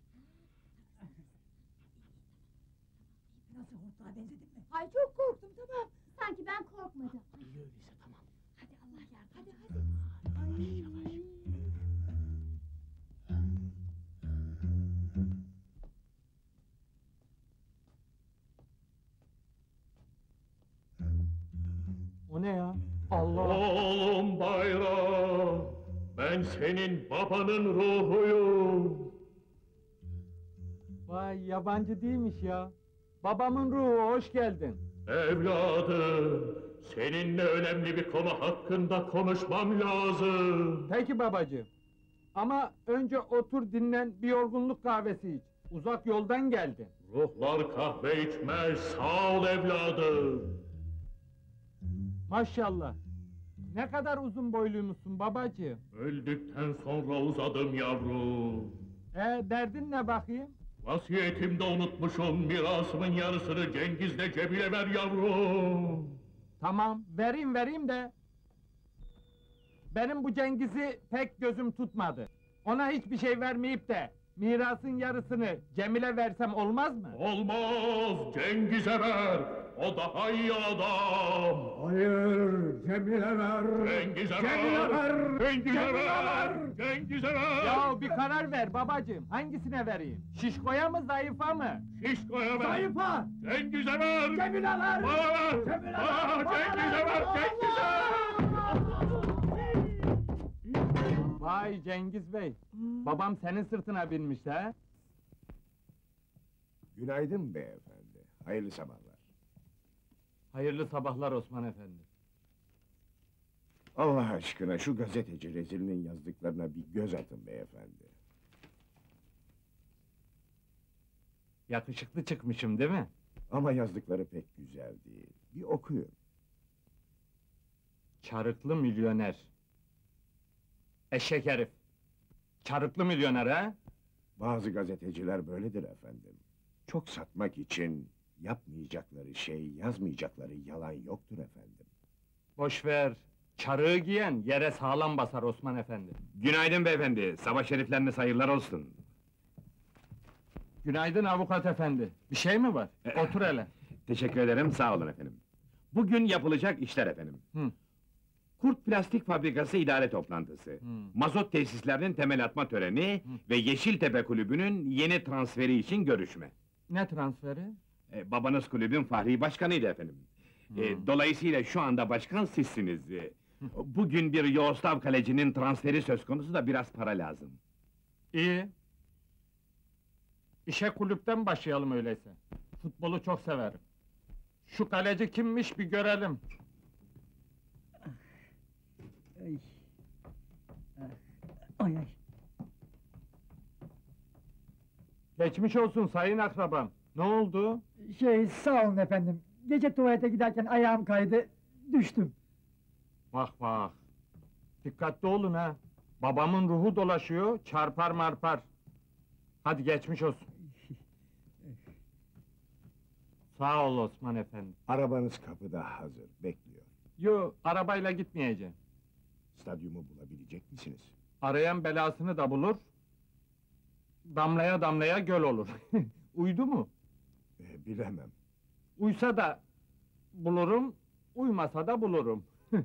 Nasıl hortlağa benzedin mi? Ay çok korktum tamam. Sanki ben korkmadım. İyi öyleyse tamam. Hadi Allah yardım. Hadi hadi. Yavaş yavaş. O ne ya? Allah! Oğlum Bayram, ben senin babanın ruhuyum. Vay yabancı değilmiş ya. Babamın ruhu hoş geldin. Evladım, seninle önemli bir konu hakkında konuşmam lazım. Peki babacığım. Ama önce otur dinlen bir yorgunluk kahvesi iç. Uzak yoldan geldin. Ruhlar kahve içmez, sağ ol evladım. Maşallah. Ne kadar uzun boyluymuşsun babacığım. Öldükten sonra uzadım yavrum. Derdin ne bakayım? Vasiyetimde unutmuşum, mirasımın yarısını Cengiz'le Cemil'e ver yavrum. Tamam, vereyim de... Benim bu Cengiz'i pek gözüm tutmadı. Ona hiçbir şey vermeyip de... mirasın yarısını Cemil'e versem olmaz mı? Olmaz, Cengiz'e ver! O daha iyi adam! Hayır, Cemil'e ver! Cengiz'e Cemil'e ver! Cengiz'e ver! Cengiz'e ver! Ya bir karar ver babacığım, hangisine vereyim? Şişkoya mı, zayıfa mı? Şişko'ya ver! Zayıfa! Cengiz'e ver! Cemil'e ver! Bana ver! Cemil'e Bana, ver! Cengiz'e ver! Cengiz'e! Vay Cengiz Bey, babam senin sırtına binmiş ha? Günaydın beyefendi. Hayırlı sabahlar. Hayırlı sabahlar Osman Efendi. Allah aşkına şu gazeteci rezilinin yazdıklarına bir göz atın beyefendi. Yakışıklı çıkmışım değil mi? Ama yazdıkları pek güzel değil. Bir okuyun. Çarıklı milyoner. Eşek herif. Çarıklı milyoner ha? Bazı gazeteciler böyledir efendim. Çok satmak için yapmayacakları şey, yazmayacakları yalan yoktur efendim. Boş ver. Çarığı giyen yere sağlam basar Osman Efendi. Günaydın beyefendi, sabah şerifleriniz hayırlar olsun. Günaydın avukat efendi. Bir şey mi var? Otur hele. Teşekkür ederim, sağ olun efendim. Bugün yapılacak işler efendim. Hı. Kurt Plastik Fabrikası idare toplantısı, mazot tesislerinin temel atma töreni ve Yeşiltepe Kulübü'nün yeni transferi için görüşme. Ne transferi? Babanız kulübün fahri başkanıydı efendim. Dolayısıyla şu anda başkan sizsiniz. Bugün bir Yoğuslav kalecinin transferi söz konusu da biraz para lazım. İyi. İşe kulüpten başlayalım öyleyse. Futbolu çok severim. Şu kaleci kimmiş bir görelim. Ay. Ay ay. Geçmiş olsun sayın akrabam. Ne oldu? Sağ olun efendim. Gece tuvalete giderken ayağım kaydı, düştüm. Bak bak. Dikkatli olun ha. Babamın ruhu dolaşıyor, çarpar marpar. Hadi geçmiş olsun. Sağ ol Osman efendi. Arabanız kapıda hazır, bekliyor. Yo, arabayla gitmeyeceğim. Stadyumu bulabilecek misiniz? Arayan belasını da bulur. Damlaya damlaya göl olur. Uydu mu? Bilemem. Uysa da bulurum, uymasa da bulurum.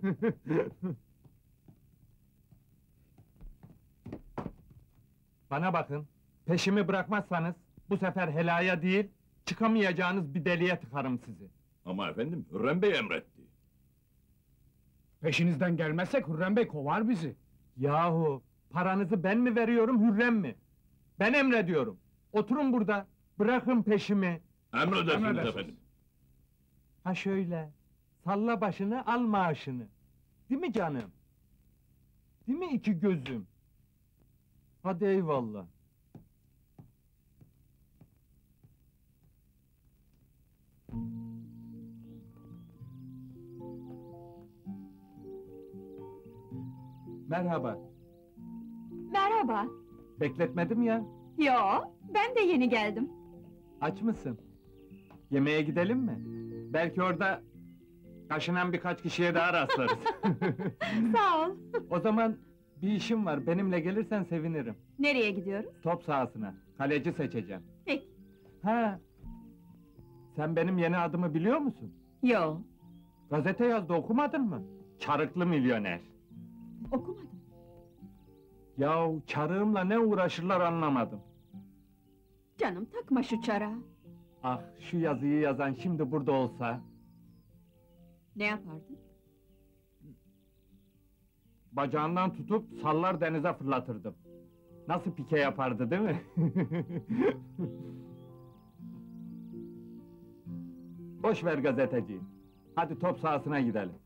Bana bakın, peşimi bırakmazsanız, bu sefer helaya değil, çıkamayacağınız bir deliğe tıkarım sizi. Ama efendim, Hürrem Bey emretti. Peşinizden gelmezsek Hürrem Bey kovar bizi. Yahu, paranızı ben mi veriyorum, Hürrem mi? Ben emrediyorum. Oturun burada, bırakın peşimi. Emredersiniz efendim. Ha şöyle, salla başını, al maaşını. Değil mi canım? Değil mi iki gözüm? Hadi eyvallah. Merhaba. Merhaba. Bekletmedim ya. Yo, ben de yeni geldim. Aç mısın? Yemeğe gidelim mi? Belki orada kaşınan birkaç kişiye daha rastlarız. Sağ ol. O zaman bir işim var, benimle gelirsen sevinirim. Nereye gidiyoruz? Top sahasına, kaleci seçeceğim. Peki. Ha, sen benim yeni adımı biliyor musun? Yo, Gazete yazdı, okumadın mı? Çarıklı milyoner. Okumadım. Yahu çarığımla ne uğraşırlar anlamadım. Canım takma şu çarağı. Ah, şu yazıyı yazan şimdi burada olsa... Ne yapardın? Bacağından tutup sallar denize fırlatırdım. Nasıl pike yapardı değil mi? Boş ver gazeteciyi. Hadi top sahasına gidelim.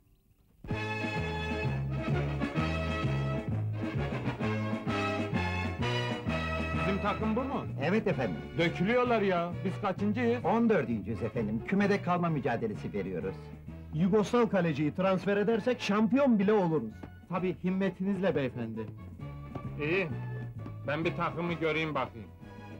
Bizim takım bu mu? Evet efendim. Dökülüyorlar ya. Biz kaçıncıyız? 14.'yüz efendim. Kümede kalma mücadelesi veriyoruz. Yugoslav kaleciyi transfer edersek şampiyon bile oluruz. Tabii himmetinizle beyefendi. İyi. Ben bir takımı göreyim bakayım.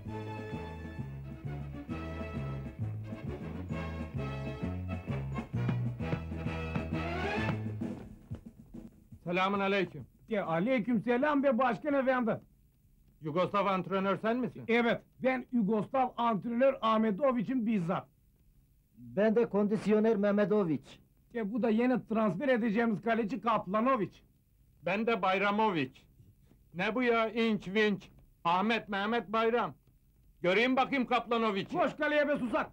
Selamun aleyküm. Aleykümselam be başkan efendi. Yugoslav antrenör sen misin? Evet, ben Yugoslav antrenör Ahmetoviç'in bizzat. Ben de kondisyoner Mehmedoviç. Bu da yeni transfer edeceğimiz kaleci Kaplanoviç. Ben de Bayramoviç. Ne bu ya, inç vinç? Ahmet Mehmet Bayram. Göreyim bakayım Kaplanoviç'i. Koş kaleye be susak!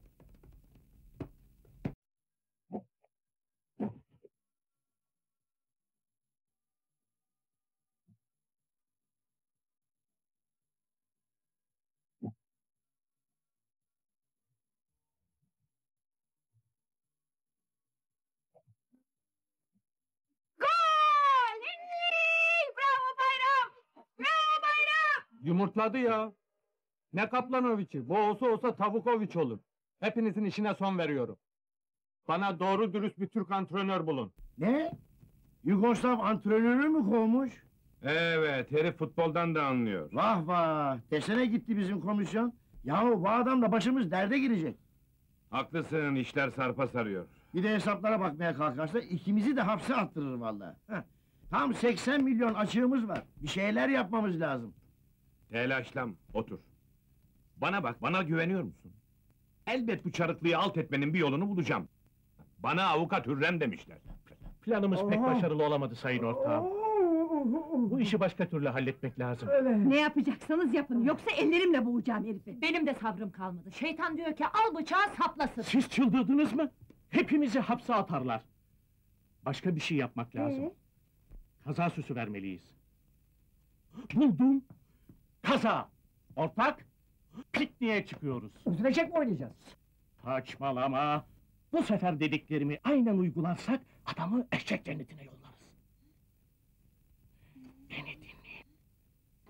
Yumurtladı ya! Ne Kaplanoviç'i, bu olsa Tavukoviç olur. Hepinizin işine son veriyorum. Bana doğru dürüst bir Türk antrenör bulun. Ne? Yugoslav antrenörü mü kovmuş? Evet, herif futboldan da anlıyor. Vah vah! Desene gitti bizim komisyon. Yahu bu adam da başımız derde girecek. Haklısın, işler sarpa sarıyor. Bir de hesaplara bakmaya kalkarsa ikimizi de hapse attırır vallahi. Heh. Tam 80 milyon açığımız var. Bir şeyler yapmamız lazım. Telaşlam, otur. Bana bak, bana güveniyor musun? Elbet bu çarıklıyı alt etmenin bir yolunu bulacağım. Bana avukat Hürrem demişler. Planımız pek başarılı olamadı sayın ortağım. Bu işi başka türlü halletmek lazım. Ne yapacaksanız yapın, yoksa ellerimle boğacağım herifi. Benim de sabrım kalmadı. Şeytan diyor ki al bıçağı saplasın. Siz çıldırdınız mı? Hepimizi hapse atarlar. Başka bir şey yapmak lazım. Kaza süsü vermeliyiz. Buldum! Kaza! Ortak! Pikniğe çıkıyoruz. Üzülecek mi oynayacağız? Saçmalama! Bu sefer dediklerimi aynen uygularsak adamı eşek cennetine yollarız. Beni dinleyin.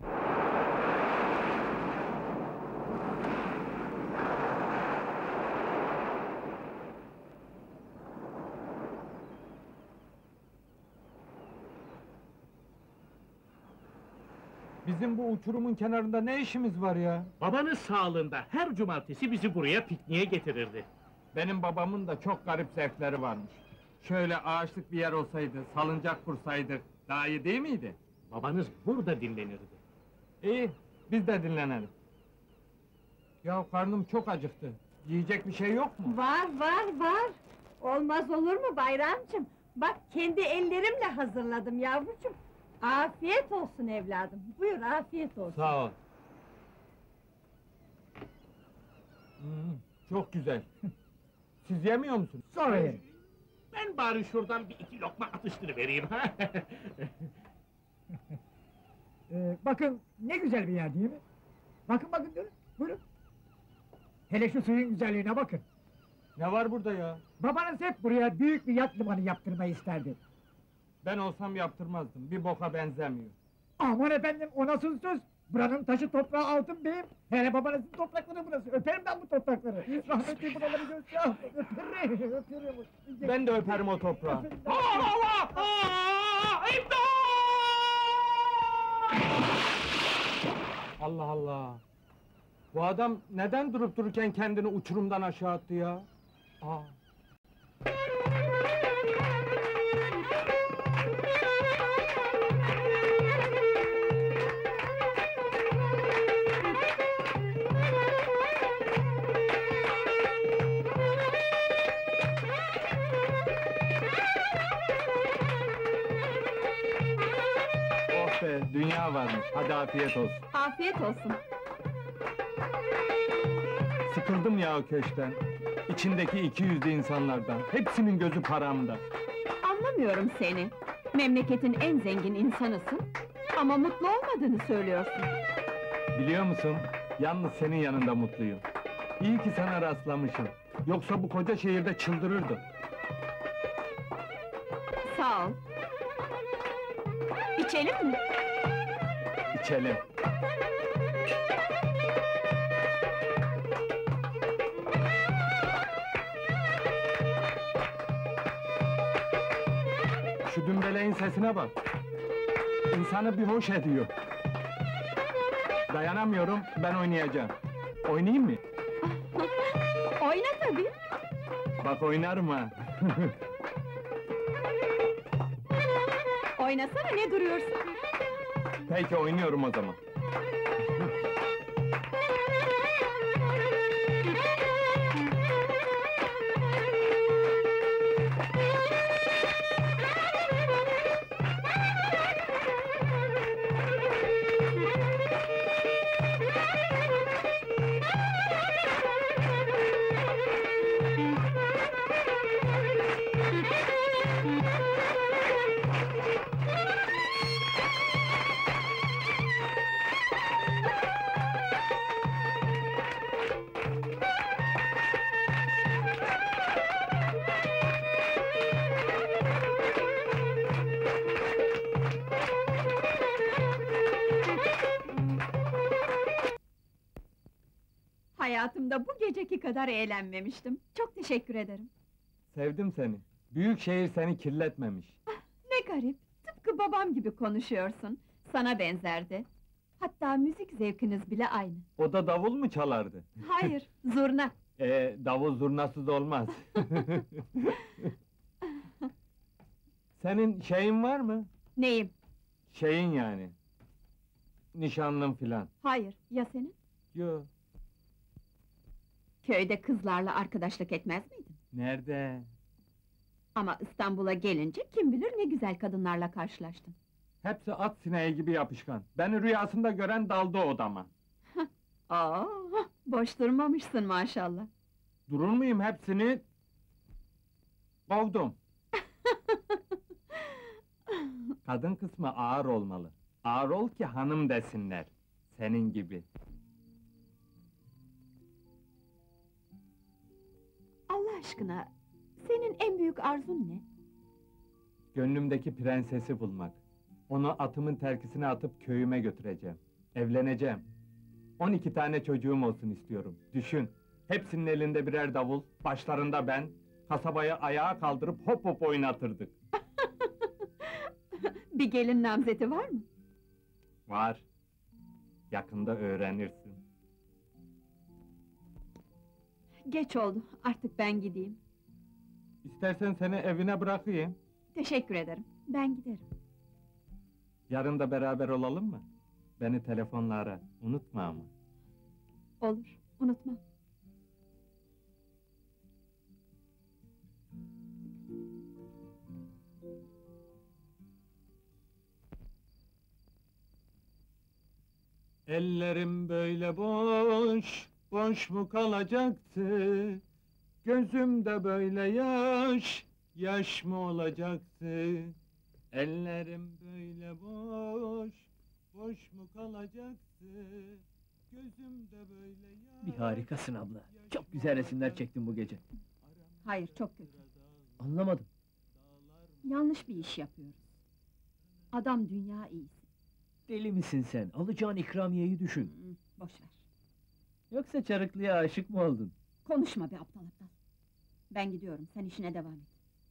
Bizim bu uçurumun kenarında ne işimiz var ya? Babanız sağlığında her cumartesi bizi buraya pikniğe getirirdi. Benim babamın da çok garip zevkleri varmış. Şöyle ağaçlık bir yer olsaydı, salıncak kursaydık, daha iyi değil miydi? Babanız burada dinlenirdi. İyi, biz de dinlenelim. Ya karnım çok acıktı. Yiyecek bir şey yok mu? Var. Olmaz olur mu Bayramcığım? Bak kendi ellerimle hazırladım yavrucuğum. Afiyet olsun evladım. Buyur afiyet olsun. Sağ ol. Çok güzel. Siz yemiyor musunuz? Sonra yerim. Ben bari şuradan bir iki lokma atıştırıvereyim. Bakın ne güzel bir yer değil mi? Bakın durun, buyurun. Hele şu suyun güzelliğine bakın. Ne var burada ya? Babanız hep buraya büyük bir yat limanı yaptırmayı isterdi. Ben olsam yaptırmazdım, bir boka benzemiyor. Aman efendim, o nasıl söz? Buranın taşı toprağı altın beyim. Hele babanızın toprakları burası, öperim ben bu toprakları. Rahmetli buraları göster, öperim. Ben de öperim o toprağı. Allah Allah! Bu adam neden durup dururken kendini uçurumdan aşağı attı ya? Aa! Oh be, dünya varmış. Hadi afiyet olsun. Afiyet olsun. Sıkıldım ya o köşkten. İçindeki 200'lü insanlardan. Hepsinin gözü paramda. Anlamıyorum seni. Memleketin en zengin insanısın. Ama mutlu olmadığını söylüyorsun. Biliyor musun? Yalnız senin yanında mutluyum. İyi ki sana rastlamışım. Yoksa bu koca şehirde çıldırırdım. Sağ ol. İçelim mi? İçelim. Şu dümbeleğin sesine bak. İnsanı bir hoş ediyor. Dayanamıyorum, ben oynayacağım. Oynayayım mı? Oyna tabii. Bak oynarım ha. Oynasana, ne duruyorsun? Peki oynuyorum o zaman. Hayatımda bu geceki kadar eğlenmemiştim. Çok teşekkür ederim. Sevdim seni. Büyük şehir seni kirletmemiş. Ne garip, tıpkı babam gibi konuşuyorsun. Sana benzerdi. Hatta müzik zevkiniz bile aynı. O da davul mu çalardı? Hayır, zurna. Davul zurnasız olmaz. Senin şeyin var mı? Neyim? Şeyin yani. Nişanlın filan. Hayır, ya senin? Yo. Köyde kızlarla arkadaşlık etmez miydin? Nerede? Ama İstanbul'a gelince kim bilir ne güzel kadınlarla karşılaştın. Hepsi at sineği gibi yapışkan. Beni rüyasında gören daldı odama. Aa, boş durmamışsın maşallah. Durur muyum hepsini? Kovdum. Kadın kısmı ağır olmalı. Ağır ol ki hanım desinler. Senin gibi. Allah aşkına, senin en büyük arzun ne? Gönlümdeki prensesi bulmak. Onu atımın terkisine atıp köyüme götüreceğim. Evleneceğim. 12 tane çocuğum olsun istiyorum. Düşün, hepsinin elinde birer davul, başlarında ben, kasabayı ayağa kaldırıp hop hop oynatırdık. Bir gelin namzeti var mı? Var. Yakında öğrenirsin. Geç oldu, artık ben gideyim. İstersen seni evine bırakayım. Teşekkür ederim, ben giderim. Yarın da beraber olalım mı? Beni telefonla ara, unutma ama. Olur, unutmam. Ellerim böyle boş, boş mu kalacaktı? Gözümde böyle yaş, yaş mı olacaktı? Ellerim böyle boş, boş mu kalacaktı? Gözümde böyle yaş... Bir harikasın abla. Çok güzel resimler çektin bu gece. Hayır, çok kötü. Anlamadım. Yanlış bir iş yapıyoruz. Adam dünya iyisi. Deli misin sen? Alacağın ikramiyeyi düşün. Boş ver. Yoksa Çarıklı'ya aşık mı oldun? Konuşma be aptal aptal. Ben gidiyorum, sen işine devam et.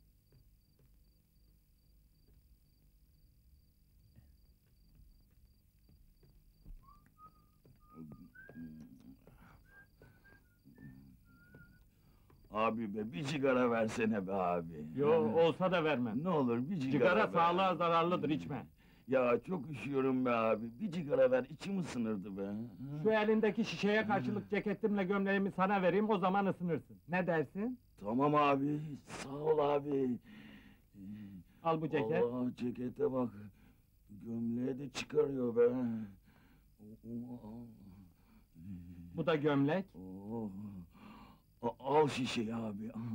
Abi be, bir sigara versene be abi. Yo, olsa da vermem. Ne olur bir sigara Sigara be. sağlığa zararlıdır, içme. Ya çok üşüyorum be abi, bir sigara ver, içim ısınırdı be. Şu elindeki şişeye karşılık ceketimle gömleğimi sana vereyim, o zaman ısınırsın. Ne dersin? Tamam abi, sağ ol abi. Al bu ceket. Allah, cekete bak. Gömleği de çıkarıyor be. Bu da gömlek. Oh. Al şişeyi abi, al.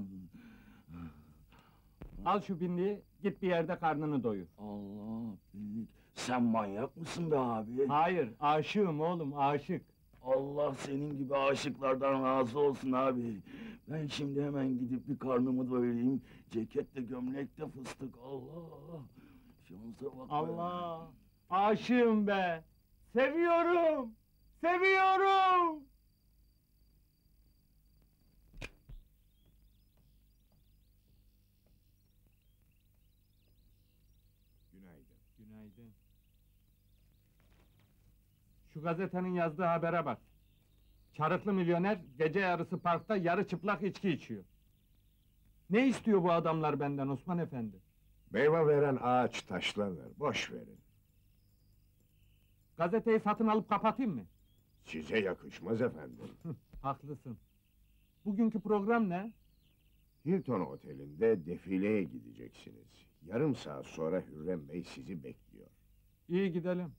Al şu binliği, git bir yerde karnını doyur. Allah, binlik. Sen manyak mısın be abi? Hayır, aşığım oğlum, aşık. Allah senin gibi aşıklardan razı olsun abi. Ben şimdi hemen gidip bir karnımı doyurayım. Ceket de gömlek de fıstık, Allah! Şansa bak be. Allah! Aşığım be! Seviyorum! Seviyorum! Günaydın. Günaydın. Şu gazetenin yazdığı habere bak. Çarıklı milyoner gece yarısı parkta yarı çıplak içki içiyor. Ne istiyor bu adamlar benden Osman Efendi? Meyve veren ağaç taşlanır, boş verin. Gazeteyi satın alıp kapatayım mı? Size yakışmaz efendim. Haklısın. Bugünkü program ne? Hilton Oteli'nde defileye gideceksiniz. Yarım saat sonra Hürrem Bey sizi bekliyor. İyi gidelim.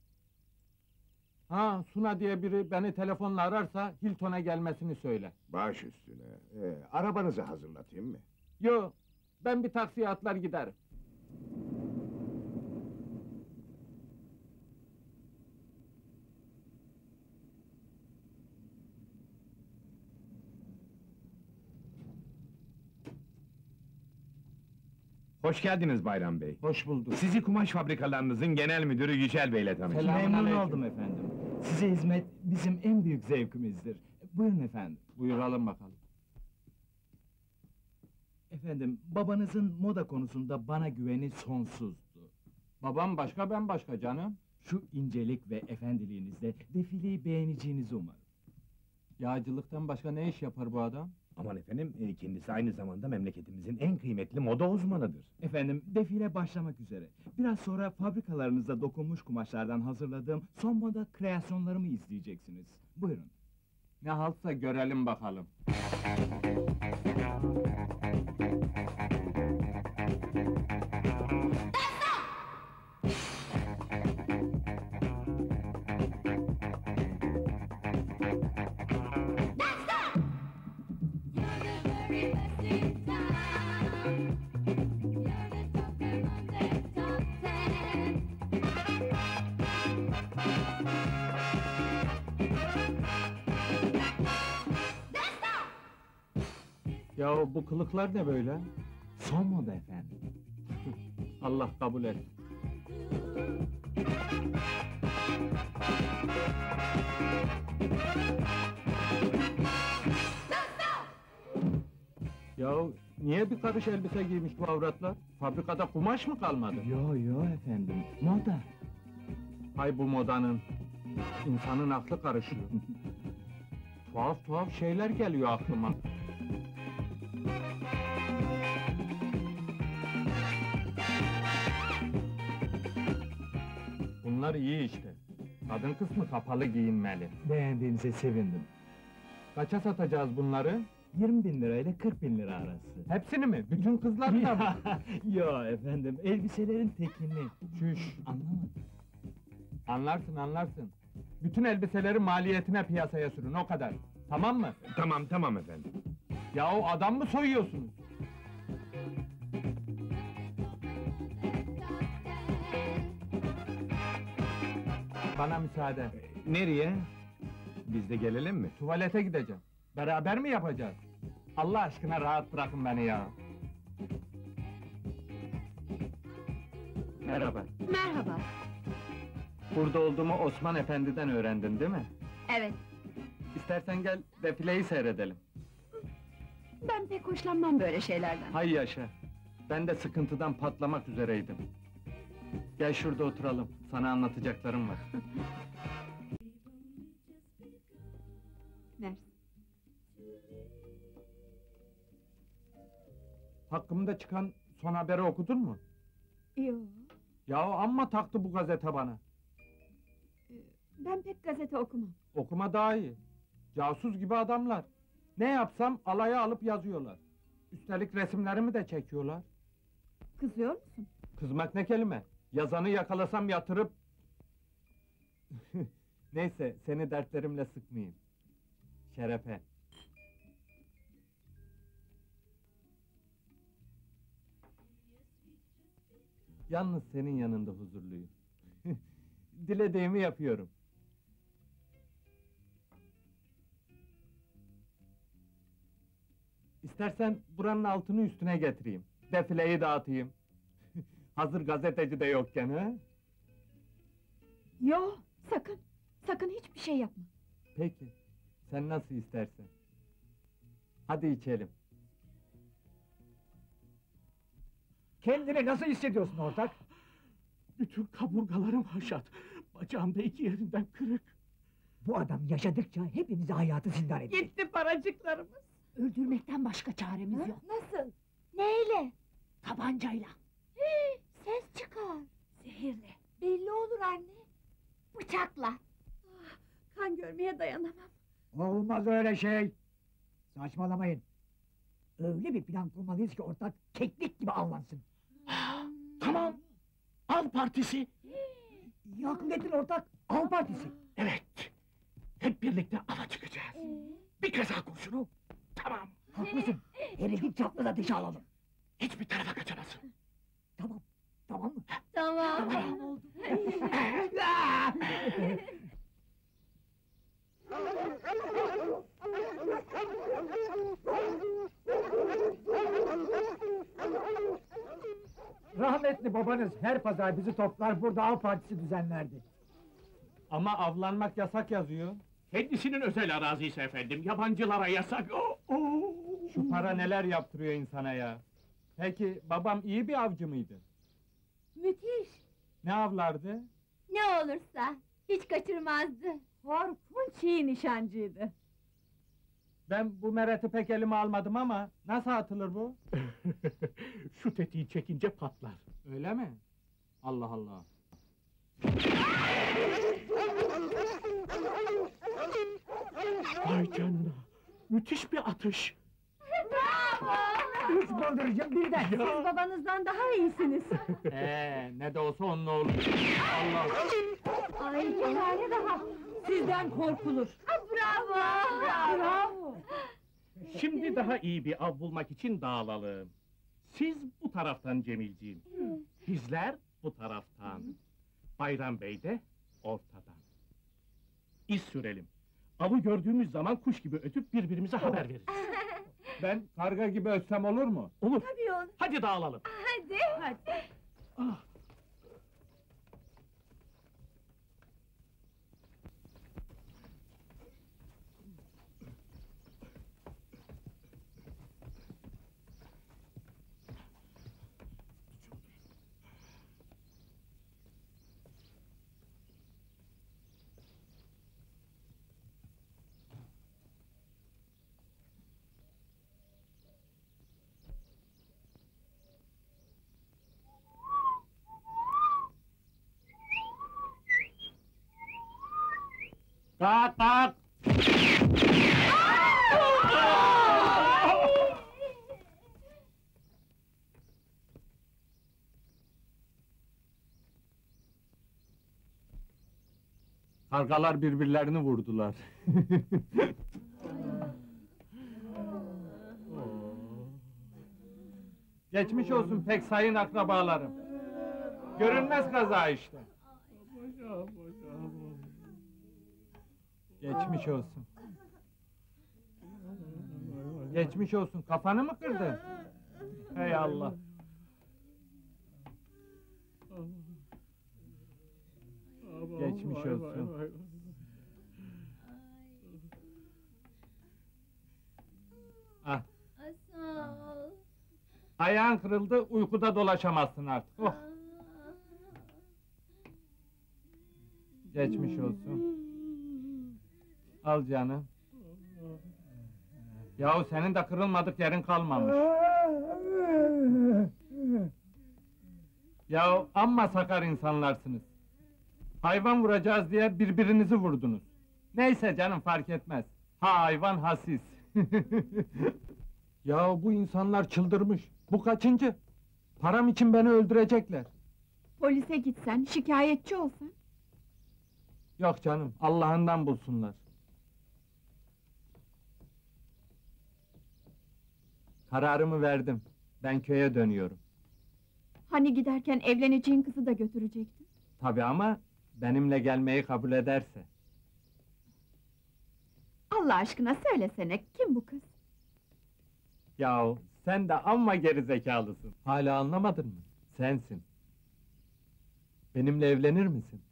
Ha, Suna diye biri beni telefonla ararsa Hilton'a gelmesini söyle. Baş üstüne. Arabanızı hazırlatayım mı? Yo, ben bir taksiye atlar giderim. Hoş geldiniz Bayram Bey. Hoş bulduk. Sizi kumaş fabrikalarınızın genel müdürü Yücel Bey'le tanıştırıyorum. Memnun oldum efendim. Size hizmet bizim en büyük zevkimizdir. Buyurun efendim. Buyuralım bakalım. Efendim, babanızın moda konusunda bana güveni sonsuzdu. Babam başka, ben başka canım. Şu incelik ve efendiliğinizle defileyi beğeneceğinizi umarım. Yağcılıktan başka ne iş yapar bu adam? Aman efendim, kendisi aynı zamanda memleketimizin en kıymetli moda uzmanıdır. Efendim, defile başlamak üzere. Biraz sonra fabrikalarınızda dokunmuş kumaşlardan hazırladığım son moda kreasyonlarımı izleyeceksiniz. Buyurun. Ne haltsa görelim bakalım. Ya bu kılıklar ne böyle? Son moda efendim. Allah kabul et. Ya niye bir karış elbise giymiş bu avratlar? Fabrikada kumaş mı kalmadı? Yo efendim, moda. Hay bu modanın. İnsanın aklı karışıyor. Tuhaf tuhaf şeyler geliyor aklıma. Bunlar iyi işte. Kadın kısmı kapalı giyinmeli. Beğendiğinize sevindim. Kaça satacağız bunları? 20.000 lirayla 40.000 lira arası. Hepsini mi? Bütün kızları da mı? Yo efendim, elbiselerin tekini. Çüş! Anlamadım. Anlarsın, anlarsın. Bütün elbiseleri maliyetine piyasaya sürün, o kadar. Tamam mı? Tamam efendim. Yahu adam mı soyuyorsunuz? Bana müsaade. Nereye? Biz de gelelim mi? Tuvalete gideceğim. Beraber mi yapacağız? Allah aşkına rahat bırakın beni ya. Merhaba. Merhaba. Burada olduğumu Osman Efendi'den öğrendin değil mi? Evet, İstersen gel defileyi seyredelim. ben pek hoşlanmam böyle şeylerden. Hay yaşa. Ben de sıkıntıdan patlamak üzereydim. Gel şurada oturalım. Sana anlatacaklarım var. Ver. Hakkımda çıkan son haberi okudun mu? Yo, Yahu amma taktı bu gazete bana. ben pek gazete okumam. Okuma daha iyi. Casus gibi adamlar. Ne yapsam alaya alıp yazıyorlar. Üstelik resimlerimi de çekiyorlar. Kızıyor musun? Kızmak ne kelime? Yazanı yakalasam yatırıp... Neyse, seni dertlerimle sıkmayayım. Şerefe. Yalnız senin yanında huzurluyum. Dilediğimi yapıyorum. İstersen buranın altını üstüne getireyim. Defileyi dağıtayım. Hazır gazeteci de yokken ha? Yo, sakın! Sakın hiçbir şey yapma! Peki, sen nasıl istersen. Hadi içelim. Kendini nasıl hissediyorsun ortak? Bütün kaburgalarım haşat. Bacağım da iki yerinden kırık. Bu adam yaşadıkça hepimize hayatı zindan edecek. Gitti paracıklarımız. Öldürmekten başka çaremiz yok. Nasıl? Neyle? Tabancayla. Ses çıkar. Zehirle. Belli olur anne. Bıçakla. Kan görmeye dayanamam. Olmaz öyle şey. Saçmalamayın. Öyle bir plan kurmalıyız ki ortak keklik gibi avlansın. Tamam. Av partisi. İyi akıl ettin ortak. Av partisi. Evet. Hep birlikte ava çıkacağız. Bir kaza kurşunu. Tamam. Haklısın. Herifin çaplı ateşi alalım. Hiçbir tarafa kaçamazsın. Tamam. Tamam mı? Tamam. oldu. Rahmetli babanız her pazar bizi toplar burada av partisi düzenlerdi. Ama avlanmak yasak yazıyor. Kendisinin özel arazisi efendim. Yabancılara yasak. Şu para neler yaptırıyor insana ya. Peki babam iyi bir avcı mıydı? Müthiş! Ne avlardı? Ne olursa, hiç kaçırmazdı. Korkunç iyi nişancıydı. Ben bu mereti pek elime almadım ama nasıl atılır bu? Şu tetiği çekince patlar. Öyle mi? Allah Allah. Vay canına. Müthiş bir atış. Bravo! Üç bıldırıcım birden. Siz babanızdan daha iyisiniz. Ne de olsa onun oğlu. Allah! Ay bir tane daha. Sizden korkulur. Bravo! Bravo. Şimdi daha iyi bir av bulmak için dağılalım. Siz bu taraftan Cemilciğim. Bizler bu taraftan. Bayram Bey de ortadan. İz sürelim. Avı gördüğümüz zaman kuş gibi ötüp birbirimize haber veririz. Ben karga gibi ötsem olur mu? Olur. Tabii olur. Hadi dağılalım. Hadi! Hadi. Ah. Kalk kalk! Kargalar birbirlerini vurdular. Geçmiş olsun pek sayın akrabalarım. Görünmez kaza işte. Geçmiş olsun. Geçmiş olsun. Kafanı mı kırdın? Hey Allah. Geçmiş olsun. Ah. Ayağın kırıldı, uykuda dolaşamazsın artık. Oh. Geçmiş olsun. Al canım. Yahu senin de kırılmadık yerin kalmamış. Yahu amma sakar insanlarsınız. Hayvan vuracağız diye birbirinizi vurdunuz. Neyse canım fark etmez. Ha hayvan ha siz. Yahu bu insanlar çıldırmış. Bu kaçıncı? Param için beni öldürecekler. Polise gitsen, şikayetçi olsan. Yok canım, Allah'ından bulsunlar. Kararımı verdim. Ben köye dönüyorum. Hani giderken evleneceğin kızı da götürecektin? Tabii ama benimle gelmeyi kabul ederse. Allah aşkına söylesene, kim bu kız? Yahu sen de amma gerizekalısın. Hala anlamadın mı? Sensin. Benimle evlenir misin?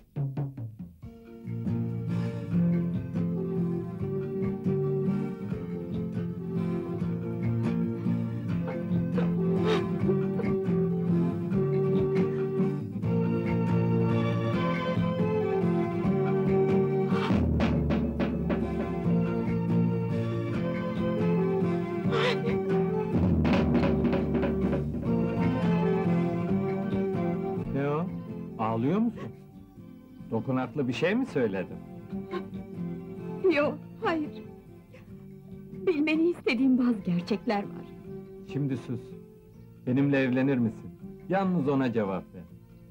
Ne o? Ağlıyor musun? Dokunaklı bir şey mi söyledim? Yok, hayır. Bilmeni istediğim bazı gerçekler var. Şimdi sus. Benimle evlenir misin? Yalnız ona cevap ver.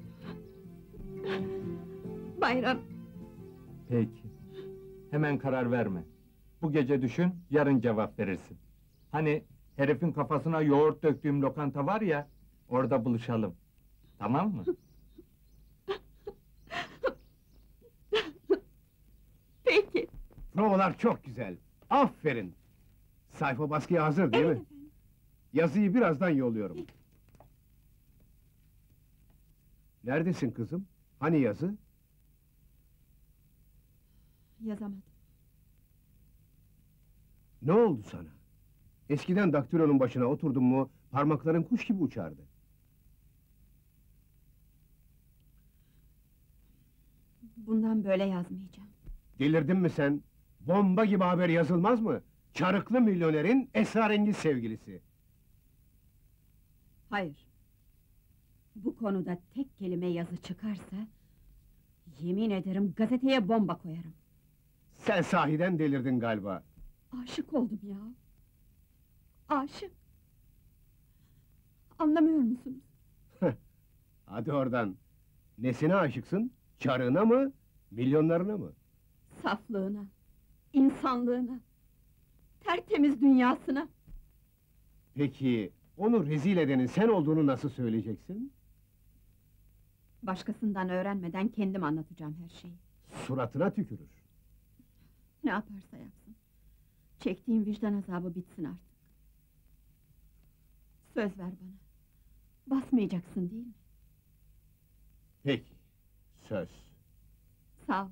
Bayram, Peki. Hemen karar verme. Bu gece düşün, yarın cevap verirsin. Hani herifin kafasına yoğurt döktüğüm lokanta var ya, orada buluşalım. Tamam mı? peki. Provalar çok güzel. Aferin. Sayfa baskıya hazır değil mi? Yazıyı birazdan yolluyorum. Neredesin kızım? Hani yazı? Yazamadım. Ne oldu sana? Eskiden daktilonun başına oturdun mu, parmakların kuş gibi uçardı. Bundan böyle yazmayacağım. Delirdin mi sen? Bomba gibi haber yazılmaz mı? Çarıklı milyonerin esrarengiz sevgilisi. Hayır. Bu konuda tek kelime yazı çıkarsa... ...yemin ederim gazeteye bomba koyarım. Sen sahiden delirdin galiba. Aşık oldum ya. Aşık. Anlamıyor musunuz? Hadi oradan. Nesine aşıksın? Çarığına mı, milyonlarına mı? Saflığına, insanlığına, tertemiz dünyasına. Peki, onu rezil edenin sen olduğunu nasıl söyleyeceksin? Başkasından öğrenmeden kendim anlatacağım her şeyi. Suratına tükürür. Ne yaparsa yapsın. Çektiğim vicdan azabı bitsin artık. Söz ver bana. Basmayacaksın değil mi? Peki, söz. Sağ ol.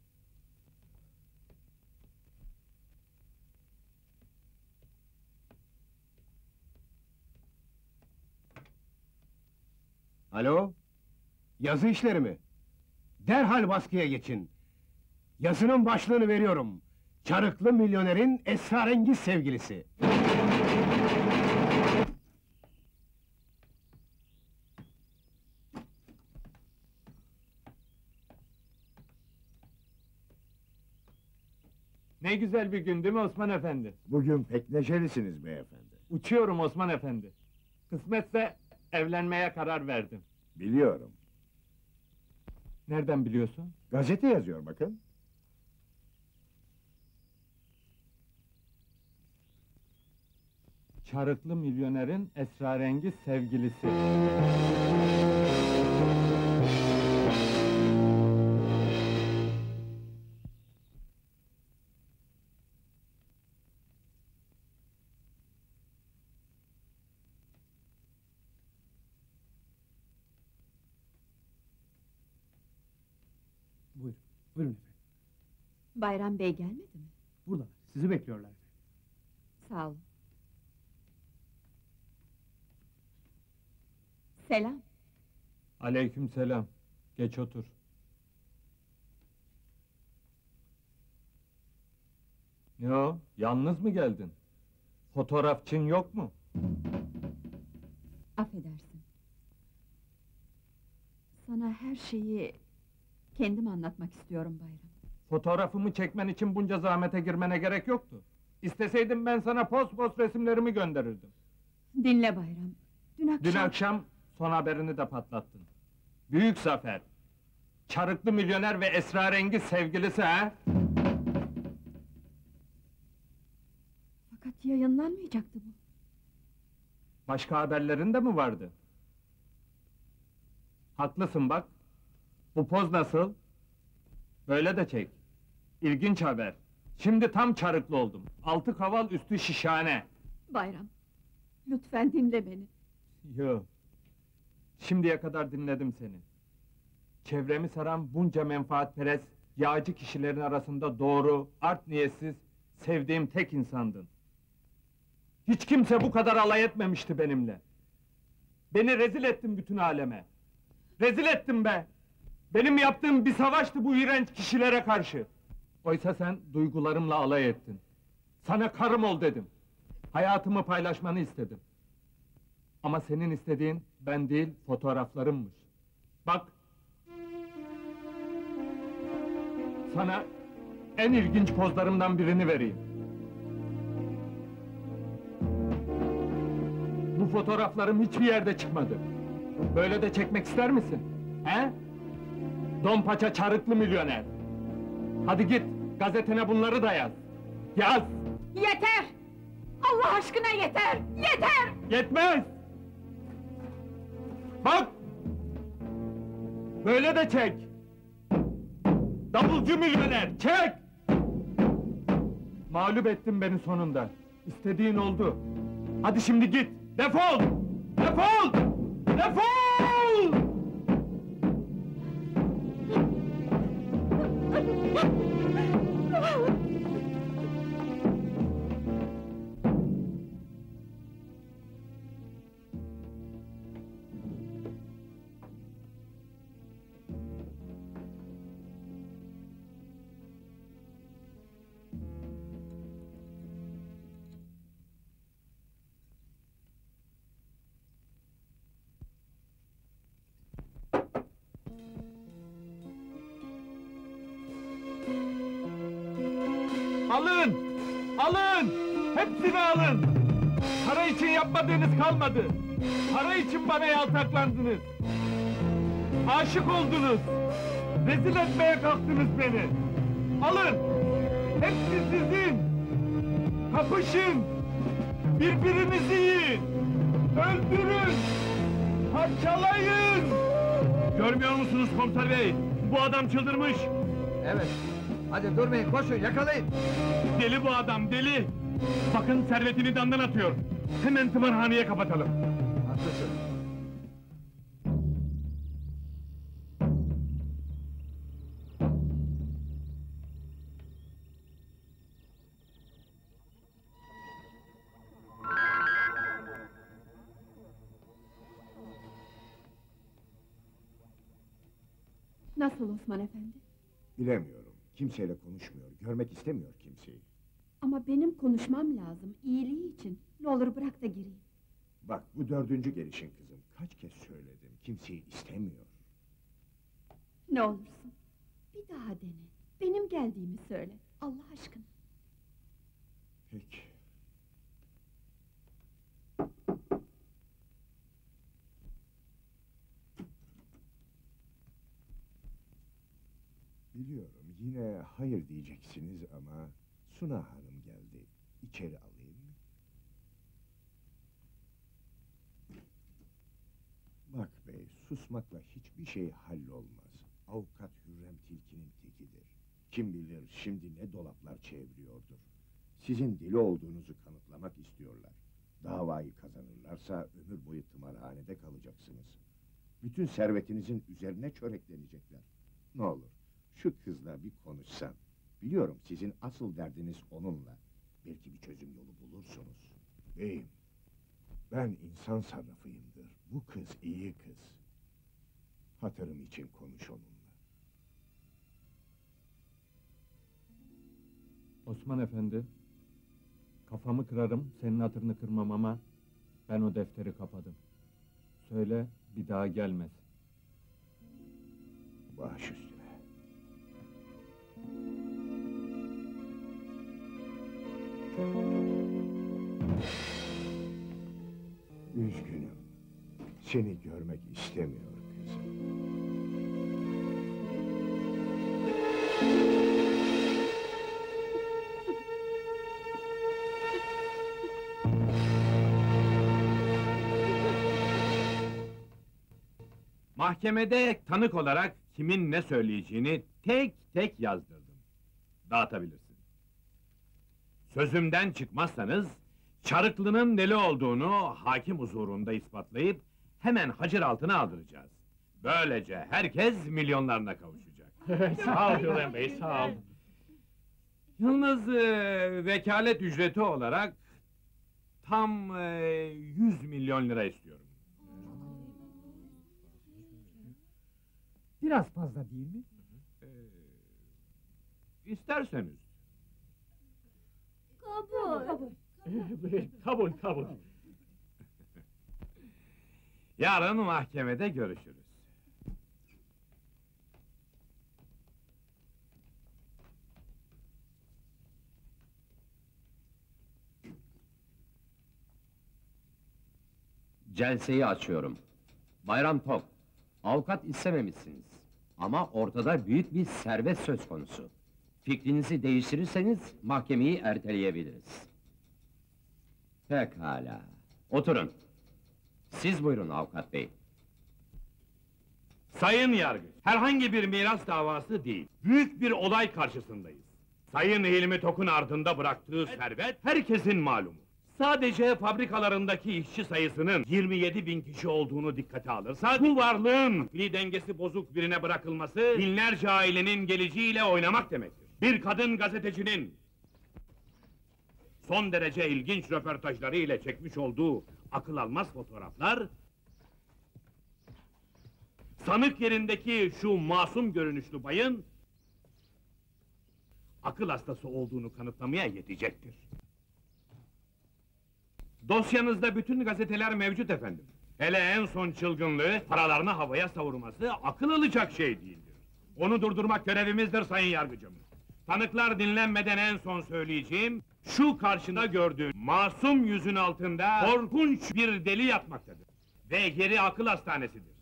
Alo? Yazı işleri mi? Derhal baskıya geçin. Yazının başlığını veriyorum. Çarıklı milyonerin esrarengiz sevgilisi. Ne güzel bir gün değil mi Osman Efendi? Bugün pek neşelisiniz beyefendi. Uçuyorum Osman Efendi. Kısmetse evlenmeye karar verdim. Biliyorum. Nereden biliyorsun? Gazete yazıyor bakın. Çarıklı milyonerin esrarengiz sevgilisi. Buyurun, buyurun efendim. Bayram Bey gelmedi mi? Buradalar, sizi bekliyorlar. Sağ olun. Selam. Aleykümselam. Geç otur. Ne o? Yalnız mı geldin? Fotoğrafçın yok mu? Affedersin. Sana her şeyi kendim anlatmak istiyorum Bayram. Fotoğrafımı çekmen için bunca zahmete girmene gerek yoktu. İsteseydim ben sana post resimlerimi gönderirdim. Dinle Bayram. Dün akşam son haberini de patlattın. Büyük zafer. Çarıklı milyoner ve esrarengiz sevgilisi ha? Fakat yayınlanmayacaktı bu. Başka haberlerin de mi vardı? Haklısın bak. Bu poz nasıl? Böyle de çek. İlginç haber. Şimdi tam çarıklı oldum. Altı kaval üstü şişhane. Bayram, lütfen dinle beni. Yo. Şimdiye kadar dinledim seni. Çevremi saran bunca menfaatperest, yağcı kişilerin arasında doğru, art niyetsiz, sevdiğim tek insandın. Hiç kimse bu kadar alay etmemişti benimle. Beni rezil ettin bütün aleme. Rezil ettin be! Benim yaptığım bir savaştı bu iğrenç kişilere karşı. Oysa sen duygularımla alay ettin. Sana karım ol dedim. Hayatımı paylaşmanı istedim. Ama senin istediğin ben değil, fotoğraflarımmış. Bak! Sana en ilginç pozlarımdan birini vereyim. Bu fotoğraflarım hiçbir yerde çıkmadı. Böyle de çekmek ister misin? He? Don paça çarıklı milyoner. Hadi git, gazetene bunları da yaz. Yaz! Yeter! Allah aşkına yeter! Yeter! Yetmez! Bak! Böyle de çek! Davulcu milyoner, çek! Mağlup ettin beni sonunda. İstediğin oldu. Hadi şimdi git, defol! Defol! Defol! Alın! Alın! Hepsini alın! Para için yapmadığınız kalmadı! Para için bana yaltaklandınız! Aşık oldunuz! Rezil etmeye kalktınız beni! Alın! Hepsi sizin! Kapışın! Birbirinizi yiyin! Öldürün! Parçalayın! Görmüyor musunuz komiser bey? Bu adam çıldırmış! Evet. Hadi durmayın, koşun, yakalayın! Deli bu adam, deli! Bakın servetini damdan atıyor! Hemen tımarhaneye kapatalım! Haklısın. Nasıl Osman Efendi? Bilemiyorum. Kimseyle konuşmuyor, görmek istemiyor kimseyi. Ama benim konuşmam lazım, iyiliği için. Ne olur bırak da gireyim. Bak, bu 4. gelişin kızım. Kaç kez söyledim, kimseyi istemiyor. Ne olursun, bir daha dene. Benim geldiğimi söyle, Allah aşkına. Peki. Biliyorum yine hayır diyeceksiniz ama Suna Hanım geldi. İçeri alayım mı? Bak bey, susmakla hiçbir şey hallolmaz. Avukat Hürrem Tilki'nin tekidir. Kim bilir şimdi ne dolaplar çeviriyordur. Sizin deli olduğunuzu kanıtlamak istiyorlar. Davayı kazanırlarsa ömür boyu tımarhanede kalacaksınız. Bütün servetinizin üzerine çöreklenecekler. Ne olur, şu kızla bir konuşsam. Biliyorum sizin asıl derdiniz onunla. Belki bir çözüm yolu bulursunuz. Beyim, ben insan sarrafıyımdır. Bu kız iyi kız. Hatırım için konuş onunla. Osman Efendi, kafamı kırarım, senin hatırını kırmam ama ben o defteri kapadım. Söyle, bir daha gelmez. Baş üstüne. Üzgünüm. Seni görmek istemiyor kızım. Mahkemede tanık olarak kimin ne söyleyeceğini tek tek yazdırdım. Dağıtabilirsin. Sözümden çıkmazsanız, Çarıklı'nın deli olduğunu hakim huzurunda ispatlayıp hemen hacir altına aldıracağız. Böylece herkes milyonlarına kavuşacak. Sağ ol Hürrem Bey, sağ ol. Yalnız vekalet ücreti olarak tam 100 milyon lira istiyorum. Biraz fazla değil mi? İsterseniz. Kabul. Kabul, kabul. Yarın mahkemede görüşürüz. Celseyi açıyorum. Bayram Tok, avukat istememişsiniz. Ama ortada büyük bir servet söz konusu. Fikrinizi değiştirirseniz mahkemeyi erteleyebiliriz. Pekala. Oturun. Siz buyurun avukat bey. Sayın Yargıç, herhangi bir miras davası değil, büyük bir olay karşısındayız. Sayın Hilmi Tok'un ardında bıraktığı servet herkesin malumu. Sadece fabrikalarındaki işçi sayısının 27 bin kişi olduğunu dikkate alırsak, bu varlığın dengesi bozuk birine bırakılması, binlerce ailenin geleceğiyle oynamak demektir. Bir kadın gazetecinin son derece ilginç röportajları ile çekmiş olduğu akıl almaz fotoğraflar, sanık yerindeki şu masum görünüşlü bayın akıl hastası olduğunu kanıtlamaya yetecektir. Dosyanızda bütün gazeteler mevcut efendim. Hele en son çılgınlığı, paralarını havaya savurması akıl alacak şey değildir. Onu durdurmak görevimizdir sayın yargıcım. Tanıklar dinlenmeden en son söyleyeceğim, şu karşında gördüğün masum yüzün altında korkunç bir deli yatmaktadır. Ve yeri akıl hastanesidir.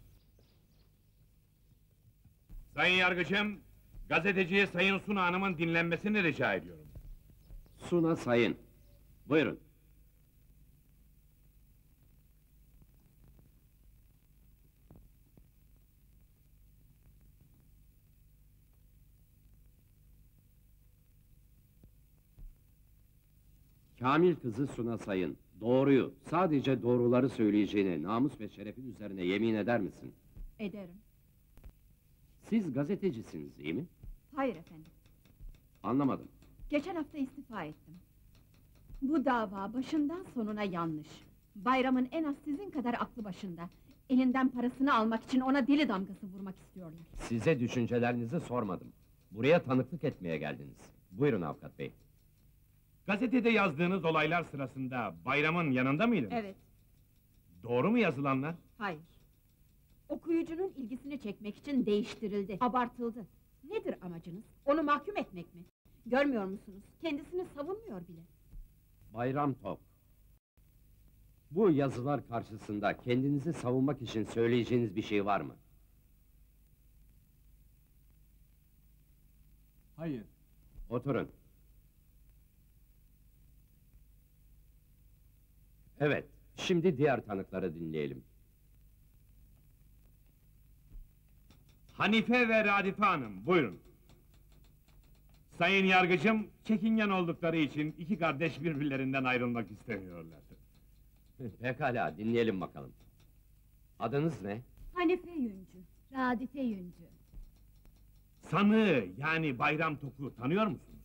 Sayın yargıcım, gazeteciye Sayın Suna Hanım'ın dinlenmesini rica ediyorum. Suna Sayın. Buyurun. Kamil kızı Suna Sayın, doğruyu, sadece doğruları söyleyeceğine, namus ve şerefin üzerine yemin eder misin? Ederim. Siz gazetecisiniz, değil mi? Hayır efendim. Anlamadım. Geçen hafta istifa ettim. Bu dava başından sonuna yanlış. Bayram'ın en az sizin kadar aklı başında. Elinden parasını almak için ona deli damgası vurmak istiyorlar. Size düşüncelerinizi sormadım. Buraya tanıklık etmeye geldiniz. Buyurun avukat bey. Gazetede yazdığınız olaylar sırasında Bayram'ın yanında mıydınız? Evet, Doğru mu yazılanlar? hayır. Okuyucunun ilgisini çekmek için değiştirildi, abartıldı. Nedir amacınız? Onu mahkum etmek mi? Görmüyor musunuz? Kendisini savunmuyor bile. Bayram Tok. Bu yazılar karşısında kendinizi savunmak için söyleyeceğiniz bir şey var mı? Hayır. Oturun. Evet, şimdi diğer tanıkları dinleyelim. Hanife ve Radife Hanım, buyurun. Sayın yargıcım, çekingen oldukları için iki kardeş birbirlerinden ayrılmak istemiyorlar. Pekala, dinleyelim bakalım. Adınız ne? Hanife Yüncü. Radife Yüncü. Sanığı, yani Bayram Tok'u tanıyor musunuz?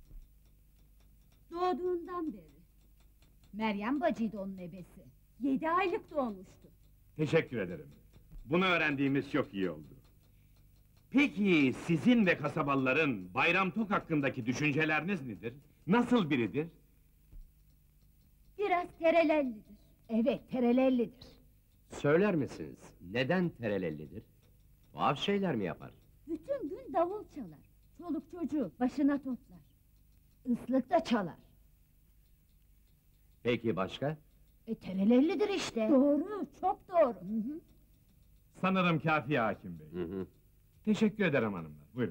Doğduğundan beri. Meryem bacıydı onun ebesi. 7 aylık doğmuştu. Teşekkür ederim. Bunu öğrendiğimiz çok iyi oldu. Peki, sizin ve kasabalıların Bayram Tok hakkındaki düşünceleriniz nedir? Nasıl biridir? Biraz terelellidir. Evet, terelellidir. Söyler misiniz, neden terelellidir? Tuhaf şeyler mi yapar? Bütün gün davul çalar. Çoluk çocuğu başına toplar. Islık da çalar. Peki başka? Terelellidir işte. Doğru, çok doğru. Sanırım kafi hakim bey. Teşekkür ederim hanımlar, buyurun.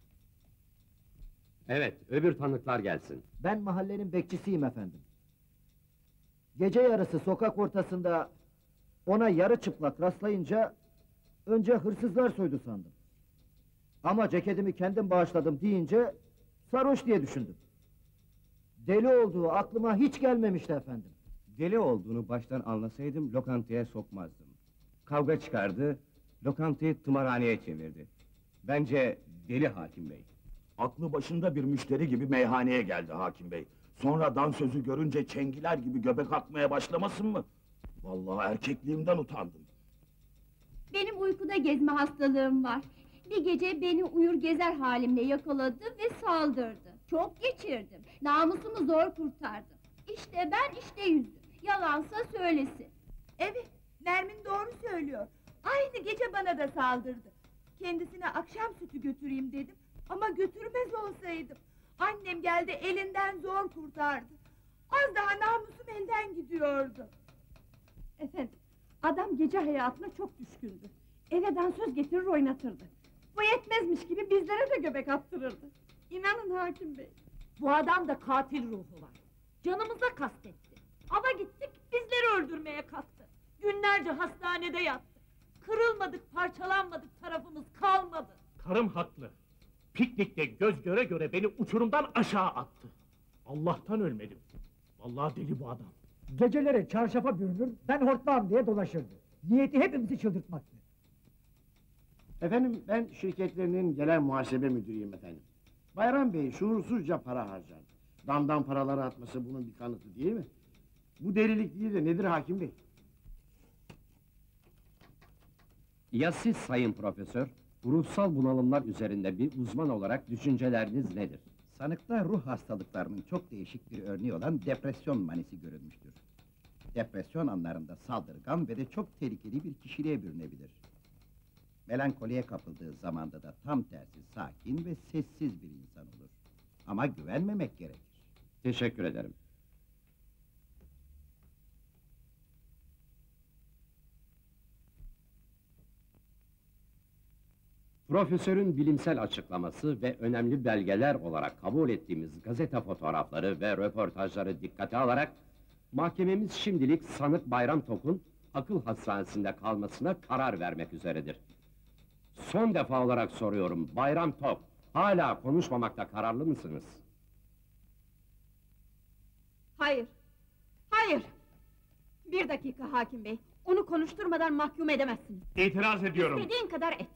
Evet, öbür tanıklar gelsin. Ben mahallenin bekçisiyim efendim. Gece yarısı sokak ortasında ona yarı çıplak rastlayınca önce hırsızlar soydu sandım. Ama ceketimi kendim bağışladım deyince sarhoş diye düşündüm. Deli olduğu aklıma hiç gelmemişti efendim. Deli olduğunu baştan anlasaydım lokantaya sokmazdım. Kavga çıkardı, lokantayı tımarhaneye çevirdi. Bence deli hakim bey. Aklı başında bir müşteri gibi meyhaneye geldi hakim bey. Sonra dansözü görünce çengiler gibi göbek atmaya başlamasın mı? Vallahi erkekliğimden utandım. Benim uykuda gezme hastalığım var. Bir gece beni uyur gezer halimle yakaladı ve saldırdı. Çok geçirdim. Namusumu zor kurtardım. İşte ben, işte yüzü. Yalansa söylesin. Evet, Nermin doğru söylüyor. Aynı gece bana da saldırdı. Kendisine akşam sütü götüreyim dedim. Ama götürmez olsaydım. Annem geldi elinden zor kurtardı. Az daha namusum elden gidiyordu. Efendim, adam gece hayatına çok düşkündü. Eve dansöz getirir oynatırdı. Bu yetmezmiş gibi bizlere de göbek attırırdı. İnanın hakim bey. Bu adam da katil ruhu var. Canımıza kastetti. Ava gittik, bizleri öldürmeye kalktı. Günlerce hastanede yattık. Kırılmadık, parçalanmadık, tarafımız kalmadı. Karım haklı. Piknikte göz göre göre beni uçurumdan aşağı attı. Allah'tan ölmedim. Vallahi deli bu adam. Geceleri çarşafa bürünür, ben hortlam diye dolaşırdı. Niyeti hepimizi çıldırtmaktı. Efendim, ben şirketlerinin genel muhasebe müdürüyüm efendim. Bayram Bey şuursuzca para harcar. Damdan paraları atması bunun bir kanıtı değil mi? Bu delilik değil de nedir hakim bey? Ya siz sayın profesör, ruhsal bunalımlar üzerinde bir uzman olarak düşünceleriniz nedir? Sanıkta ruh hastalıklarının çok değişik bir örneği olan depresyon manisi görülmüştür. Depresyon anlarında saldırgan ve de çok tehlikeli bir kişiliğe bürünebilir. Melankoliye kapıldığı zamanda da tam tersi sakin ve sessiz bir insan olur. Ama güvenmemek gerekir. Teşekkür ederim. Profesörün bilimsel açıklaması ve önemli belgeler olarak kabul ettiğimiz gazete fotoğrafları ve röportajları dikkate alarak mahkememiz şimdilik sanık Bayram Tok'un akıl hastanesinde kalmasına karar vermek üzeredir. Son defa olarak soruyorum, Bayram Tok, hala konuşmamakta kararlı mısınız? Hayır, hayır! Bir dakika hakim bey, onu konuşturmadan mahkum edemezsiniz. İtiraz ediyorum. İstediğin kadar et.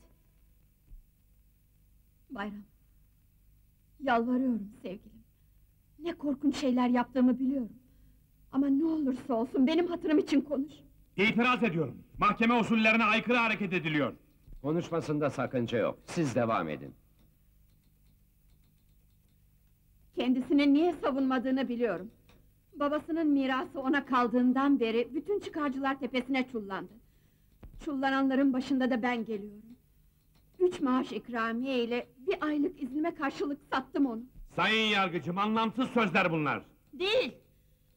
Bayram, yalvarıyorum sevgilim. Ne korkunç şeyler yaptığımı biliyorum. Ama ne olursa olsun benim hatırım için konuş. İtiraz ediyorum. Mahkeme usullerine aykırı hareket ediliyor. Konuşmasında sakınca yok, siz devam edin. Kendisini niye savunmadığını biliyorum. Babasının mirası ona kaldığından beri bütün çıkarcılar tepesine çullandı. Çullananların başında da ben geliyorum. 3 maaş ikramiye ile bir aylık iznime karşılık sattım onu. Sayın yargıcım, anlamsız sözler bunlar. Değil!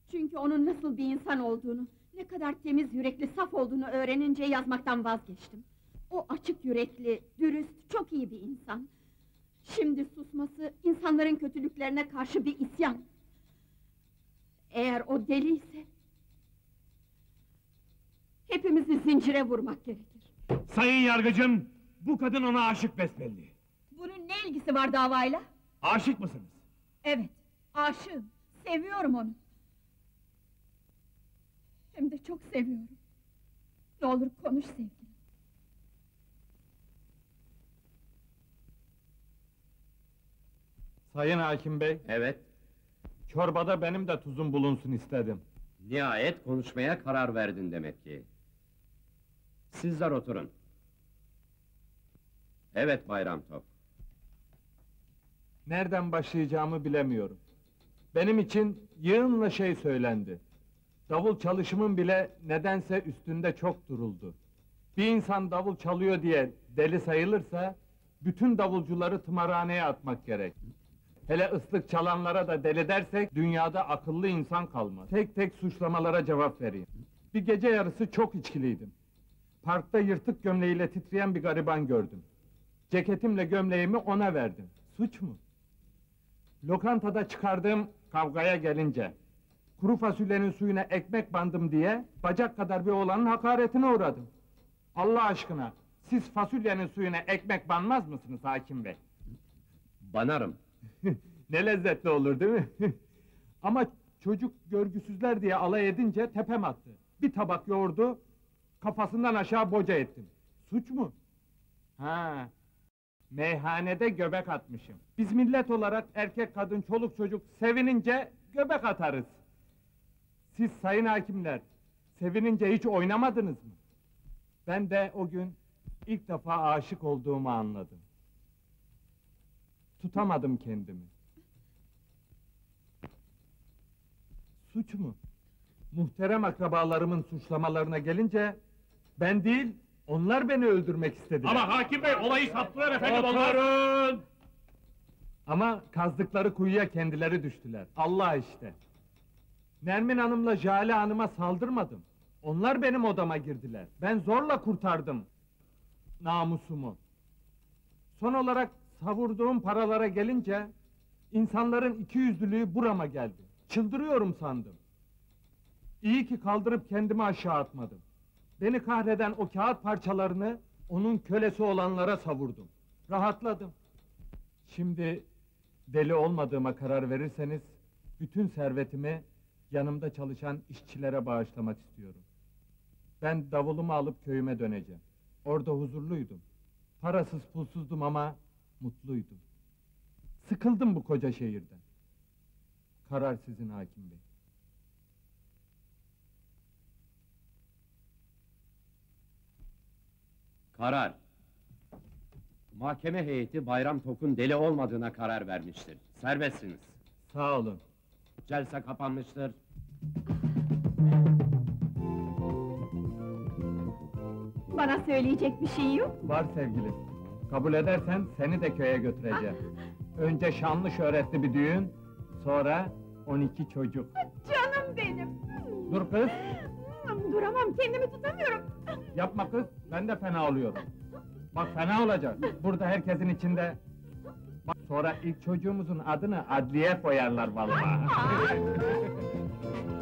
Çünkü onun nasıl bir insan olduğunu, ne kadar temiz yürekli, saf olduğunu öğrenince yazmaktan vazgeçtim. O açık yürekli, dürüst, çok iyi bir insan. Şimdi susması, insanların kötülüklerine karşı bir isyan. Eğer o deliyse... hepimizi zincire vurmak gerekir. Sayın yargıcım, bu kadın ona aşık besbelli. Bunun ne ilgisi var davayla? Aşık mısınız? Evet, aşığım. Seviyorum onu. Hem de çok seviyorum. Ne olur konuş sevgilim. Sayın Hakim Bey, Evet, çorbada benim de tuzum bulunsun istedim. nihayet konuşmaya karar verdin demek ki. Sizler oturun. Evet Bayram Tok. Nereden başlayacağımı bilemiyorum. Benim için yığınla şey söylendi. Davul çalışımın bile nedense üstünde çok duruldu. Bir insan davul çalıyor diye deli sayılırsa, bütün davulcuları tımarhaneye atmak gerek. Hele ıslık çalanlara da deli dersek, dünyada akıllı insan kalmaz. Tek tek suçlamalara cevap vereyim. Bir gece yarısı çok içkiliydim. Parkta yırtık gömleğiyle titreyen bir gariban gördüm. Ceketimle gömleğimi ona verdim. Suç mu? Lokantada çıkardığım kavgaya gelince, kuru fasulyenin suyuna ekmek bandım diye, bacak kadar bir oğlanın hakaretine uğradım. Allah aşkına, siz fasulyenin suyuna ekmek banmaz mısınız hakim bey? Banarım. Ne lezzetli olur değil mi? Ama çocuk görgüsüzler diye alay edince tepem attı. Bir tabak yoğurdu, kafasından aşağı boca ettim. Suç mu? Ha, meyhanede göbek atmışım. Biz millet olarak erkek, kadın, çoluk, çocuk sevinince göbek atarız. Siz sayın hakimler, sevinince hiç oynamadınız mı? Ben de o gün ilk defa aşık olduğumu anladım. Tutamadım kendimi. Suç mu? Muhterem akrabalarımın suçlamalarına gelince, ben değil, onlar beni öldürmek istediler. Ama hakim bey, olayı saptılar efendim, onlar... Oturun! Ama kazdıkları kuyuya kendileri düştüler. Allah işte! Nermin Hanım'la Jale Hanım'a saldırmadım. Onlar benim odama girdiler. Ben zorla kurtardım namusumu. Son olarak savurduğum paralara gelince, insanların ikiyüzlülüğü burama geldi. Çıldırıyorum sandım. İyi ki kaldırıp kendimi aşağı atmadım. Beni kahreden o kağıt parçalarını, onun kölesi olanlara savurdum. Rahatladım. Şimdi, deli olmadığıma karar verirseniz, bütün servetimi, yanımda çalışan işçilere bağışlamak istiyorum. Ben davulumu alıp köyüme döneceğim. Orada huzurluydum. Parasız pulsuzdum ama mutluydum. Sıkıldım bu koca şehirden. Karar sizin hakim bey. Karar. Mahkeme heyeti Bayram Tok'un deli olmadığına karar vermiştir. Serbestsiniz. Sağ olun. Celse kapanmıştır. Bana söyleyecek bir şey yok. Var sevgilim. Kabul edersen seni de köye götüreceğim. Önce şanlı şöhretli bir düğün, sonra 12 çocuk. Canım benim! Dur kız! Duramam, kendimi tutamıyorum. Yapma kız, ben de fena oluyorum. Bak fena olacak, burada herkesin içinde... Bak sonra ilk çocuğumuzun adını Adliye koyarlar vallahi.